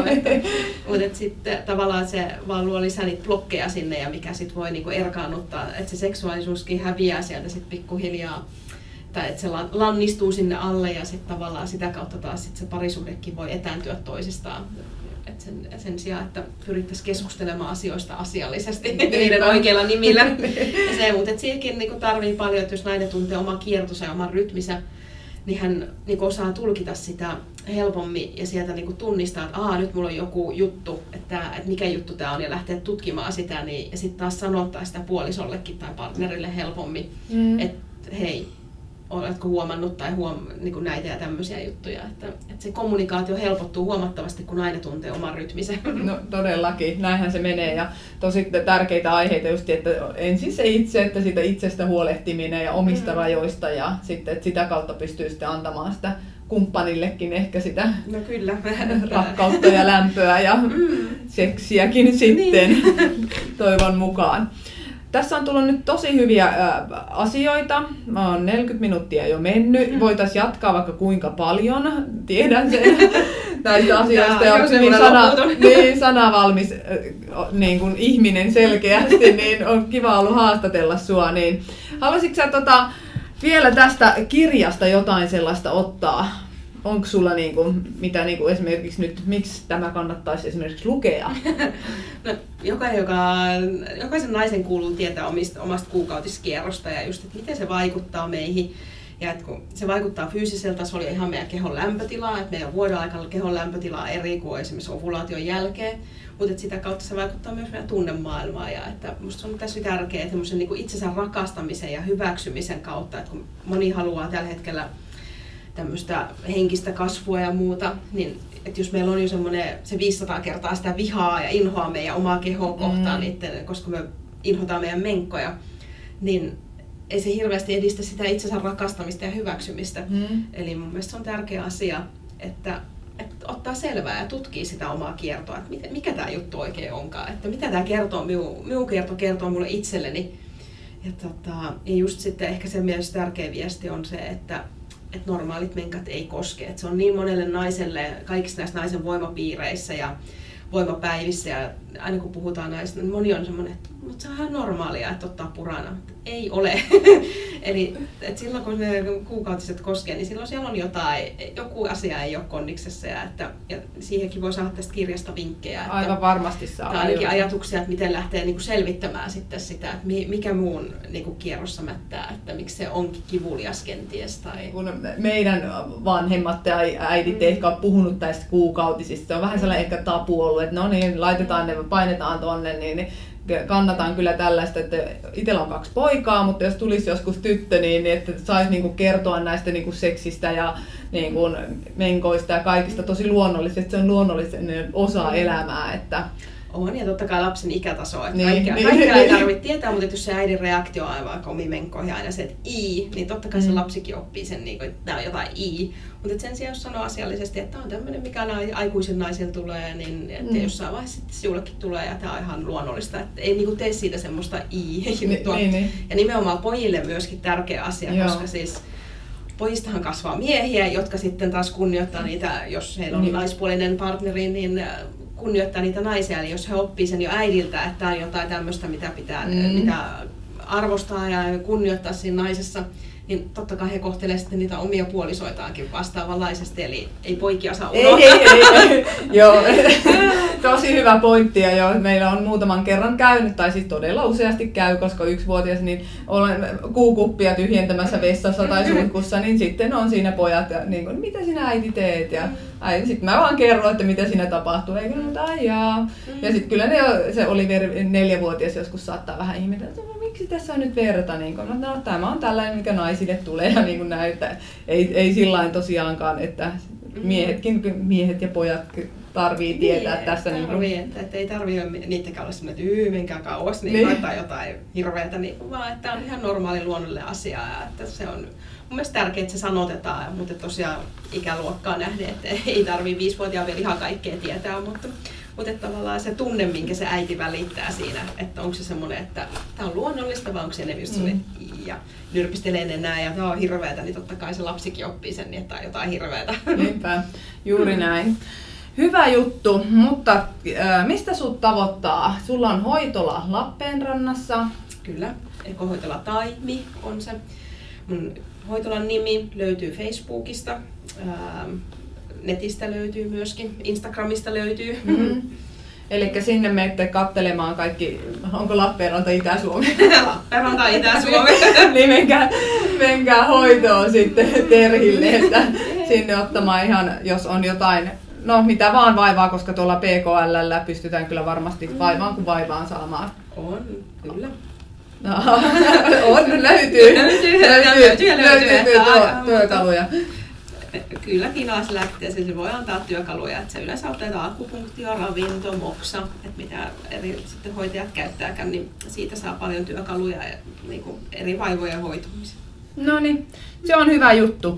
S2: Mutta sitten tavallaan se vaan luo lisää niitä blokkeja sinne ja mikä sitten voi niinku erkaannuttaa, että se seksuaalisuuskin häviää sieltä sitten pikkuhiljaa. Tai että se lannistuu sinne alle ja sitten tavallaan sitä kautta taas sit se parisuhdekin voi etääntyä toisistaan. Et sen, sen sijaan, että pyrittäisiin keskustelemaan asioista asiallisesti niiden oikeilla nimillä. Ja se, mutta siihenkin niin tarvii paljon, että jos nainen tuntee oman kiertonsa ja oman rytminsä, niin hän niin osaa tulkita sitä helpommin ja sieltä niin tunnistaa, että Aa, nyt mulla on joku juttu, että, että mikä juttu tämä on, ja lähteä tutkimaan sitä, niin, ja sitten taas sanottaa sitä puolisollekin tai partnerille helpommin, mm. että hei, oletko huomannut tai huom, niin kuin näitä ja tämmöisiä juttuja. Että, että se kommunikaatio helpottuu huomattavasti, kun aina tuntee oman rytmisen.
S1: No todellakin, näinhän se menee. Ja tosi tärkeitä aiheita just, että ensin se itse, että sitä itsestä huolehtiminen ja omista mm. rajoista ja sitten, että sitä kautta pystyy sitten antamaan sitä kumppanillekin ehkä sitä
S2: no kyllä.
S1: rakkautta ja lämpöä ja mm. seksiäkin sitten niin. Toivon mukaan. Tässä on tullut nyt tosi hyviä ä, asioita. Mä oon neljäkymmentä minuuttia jo mennyt. Mm. Voitaisiin jatkaa vaikka kuinka paljon. Tiedän sen näistä asioista. Ja niin, sana, niin sanavalmis äh, niin kuin ihminen selkeästi, niin on kiva ollut haastatella sua. Niin, haluaisitko sä tota, vielä tästä kirjasta jotain sellaista ottaa? Onko sulla niinku, mitä niinku esimerkiksi nyt, miksi tämä kannattaisi esimerkiksi lukea?
S2: No, jokainen, joka, jokaisen naisen kuuluu tietää omista, omasta kuukautiskierrosta ja just, että miten se vaikuttaa meihin. Ja että kun se vaikuttaa fyysisellä tasolla ja ihan meidän kehon lämpötilaa, että meidän vuoden aikana kehon lämpötila on eri kuin esimerkiksi ovulaation jälkeen. Mutta sitä kautta se vaikuttaa myös meidän tunnemaailmaan. Ja että musta se on tässä tärkeää niin itsensä rakastamisen ja hyväksymisen kautta, että kun moni haluaa tällä hetkellä tämmöistä henkistä kasvua ja muuta, niin että jos meillä on jo semmoinen se viisisataa kertaa sitä vihaa ja inhoa meidän omaa kehoa kohtaan, mm. niin, koska me inhotaan meidän menkkoja, niin ei se hirveästi edistä sitä itsensä rakastamista ja hyväksymistä. Mm. Eli mun mielestä se on tärkeä asia, että, että ottaa selvää ja tutkii sitä omaa kiertoa, että mikä tämä juttu oikein onkaan, että mitä tämä kertoo, minun, minun kierto kertoo mulle itselleni. Ja, tota, ja just sitten ehkä se mielestä tärkeä viesti on se, että että normaalit menkat ei koske. Että se on niin monelle naiselle, kaikissa näissä naisen voimapiireissä ja voimapäivissä ja aina kun puhutaan naisista, niin moni on semmoinen, että mutta se on ihan normaalia, että ottaa purana. Ei ole. Eli että silloin kun ne kuukautiset koskee, niin silloin siellä on jotain, joku asia ei ole kondiksessa ja, että, ja siihenkin voi saada tästä kirjasta vinkkejä. Että,
S1: aivan varmasti saa.
S2: Tai ainakin ajatuksia, että miten lähtee niin kuin selvittämään sitten sitä, että mikä muun niin kuin kierrossa mättää, että miksi se onkin kivulias kenties. Tai...
S1: Kun meidän vanhemmat tai äidit mm. ehkä ole puhunut tästä kuukautisista, se on vähän sellainen ehkä tabu ollut, että no niin, laitetaan ne, painetaan tonne, niin kannatan kyllä tällaista, että itsellä on kaksi poikaa, mutta jos tulisi joskus tyttö, niin että saisi niinku kertoa näistä niinku seksistä ja niinku menkoista ja kaikista tosi luonnollisesti. Se on luonnollinen osa elämää. Että
S2: on, ja totta kai lapsen ikätaso. Että
S1: niin,
S2: kaikkea,
S1: niin.
S2: kaikkea ei tarvitse tietää, mutta jos se äidin reaktio on vaikka omiin menkkoihin aina se, että i, niin totta kai se mm. lapsikin oppii sen, että tämä on jotain i. Mutta sen sijaan jos sanoo asiallisesti, että tämä on tämmöinen, mikä aikuisen naisilla tulee, niin että mm. jossain vaiheessa sitten sinullekin tulee, ja tämä on ihan luonnollista. Että ei niinku tee siitä semmoista i-juttua. Niin, niin. Ja nimenomaan pojille myöskin tärkeä asia, Joo. koska siis pojistahan kasvaa miehiä, jotka sitten taas kunnioittaa niitä, jos heillä on niin. naispuolinen partneri, niin kunnioittaa niitä naisia. Eli jos he oppii sen jo äidiltä, että tämä on jotain tämmöistä, mitä pitää mm. mitä arvostaa ja kunnioittaa siinä naisessa, niin totta kai he kohtelee sitten niitä omia puolisoitaankin vastaavanlaisesti, eli ei poikia saa unohtaa.
S1: Ei, ei, ei. Joo. Tosi hyvä pointti, ja joo, meillä on muutaman kerran käynyt, tai siis todella useasti käy, koska yksivuotias, niin olen kuukuppia tyhjentämässä vessassa tai suihkussa, niin sitten on siinä pojat, ja niin kuin, mitä sinä äiti teet, ja sitten mä vaan kerron, että mitä siinä tapahtuu, eikä no, jaa. Ja sitten kyllä ne, se oli neljävuotias joskus saattaa vähän ihmetellä, että miksi tässä on nyt verta, niin kun, no, tämä on tällainen, mikä naisille tulee, ja niin kuin näin, että ei, ei sillain tosiaankaan, että miehetkin, miehet ja pojat tarvii tietää
S2: niin,
S1: tässä.
S2: Tarvii, niin että, että ei tarvii niitäkään olla semmoinen, että yy, menkää kauas, niin, niin. Tai jotain hirveätä, niin, vaan että on ihan normaali luonnollinen asia. Ja että se on mun mielestä tärkeää, että se sanotetaan, mutta tosiaan ikäluokkaa nähden, että ei tarvii viisivuotiaan vielä ihan kaikkea tietää, mutta, mutta että tavallaan se tunne, minkä se äiti välittää siinä, että onko se semmoinen, että tämä on luonnollista, vai onko se enemmän just semmoinen, mm. ja nyrpistelee nenää ja tämä on hirveätä, niin totta kai se lapsikin oppii sen, niin että on jotain hirveätä.
S1: Niinpä, juuri näin. Hyvä juttu, mutta äh, mistä sut tavoittaa? Sulla on hoitola Lappeenrannassa.
S2: Kyllä, Ekohoitola Taimi on se. Mun hoitolan nimi löytyy Facebookista, ähm, netistä löytyy myöskin, Instagramista löytyy.
S1: Mm-hmm. Eli sinne menette katselemaan kaikki, onko Lappeenranta Itä-Suomi?
S2: Lappeenranta Itä-Suomi.
S1: Niin menkää, menkää hoitoon sitten Terhille, että sinne ottamaan ihan, jos on jotain, no mitä vaan vaivaa, koska tuolla P K L:llä pystytään kyllä varmasti vaivaan kuin vaivaan saamaan.
S2: On, kyllä.
S1: No, on, löytyy.
S2: Löytyy, löytyy, löytyy, löytyy
S1: työkaluja.
S2: Kyllä kiinalaislääkkeeseen voi antaa työkaluja, että se yleensä ottaa akupunktio, ravinto, moksa, että mitä eri sitten hoitajat käyttääkään, niin siitä saa paljon työkaluja ja niin kuin eri vaivojen hoitumiseen.
S1: No niin, se on hyvä juttu.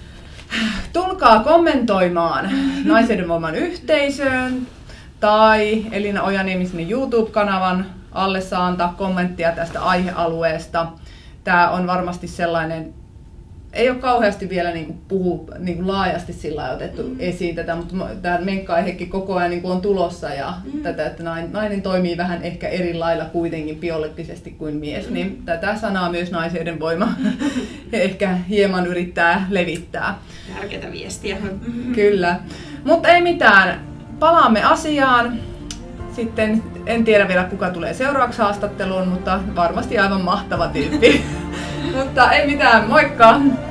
S1: Tulkaa kommentoimaan Naisen Voiman yhteisöön tai Elina Ojaniemi YouTube-kanavan alle saa antaa kommenttia tästä aihealueesta. Tämä on varmasti sellainen, ei ole kauheasti vielä niin kuin puhu niin kuin laajasti sillä otettu mm. esiin tätä, mutta tämä menkka-aihekin koko ajan niin kuin on tulossa ja mm. tätä, että nainen toimii vähän ehkä eri lailla kuitenkin biologisesti kuin mies, mm. niin tätä sanaa myös Naisen Voima ehkä hieman yrittää levittää.
S2: Tärkeää viestiä.
S1: Kyllä, mutta ei mitään, palaamme asiaan. Sitten en tiedä vielä kuka tulee seuraavaksi haastatteluun, mutta varmasti aivan mahtava tyyppi. Mutta ei mitään, moikka!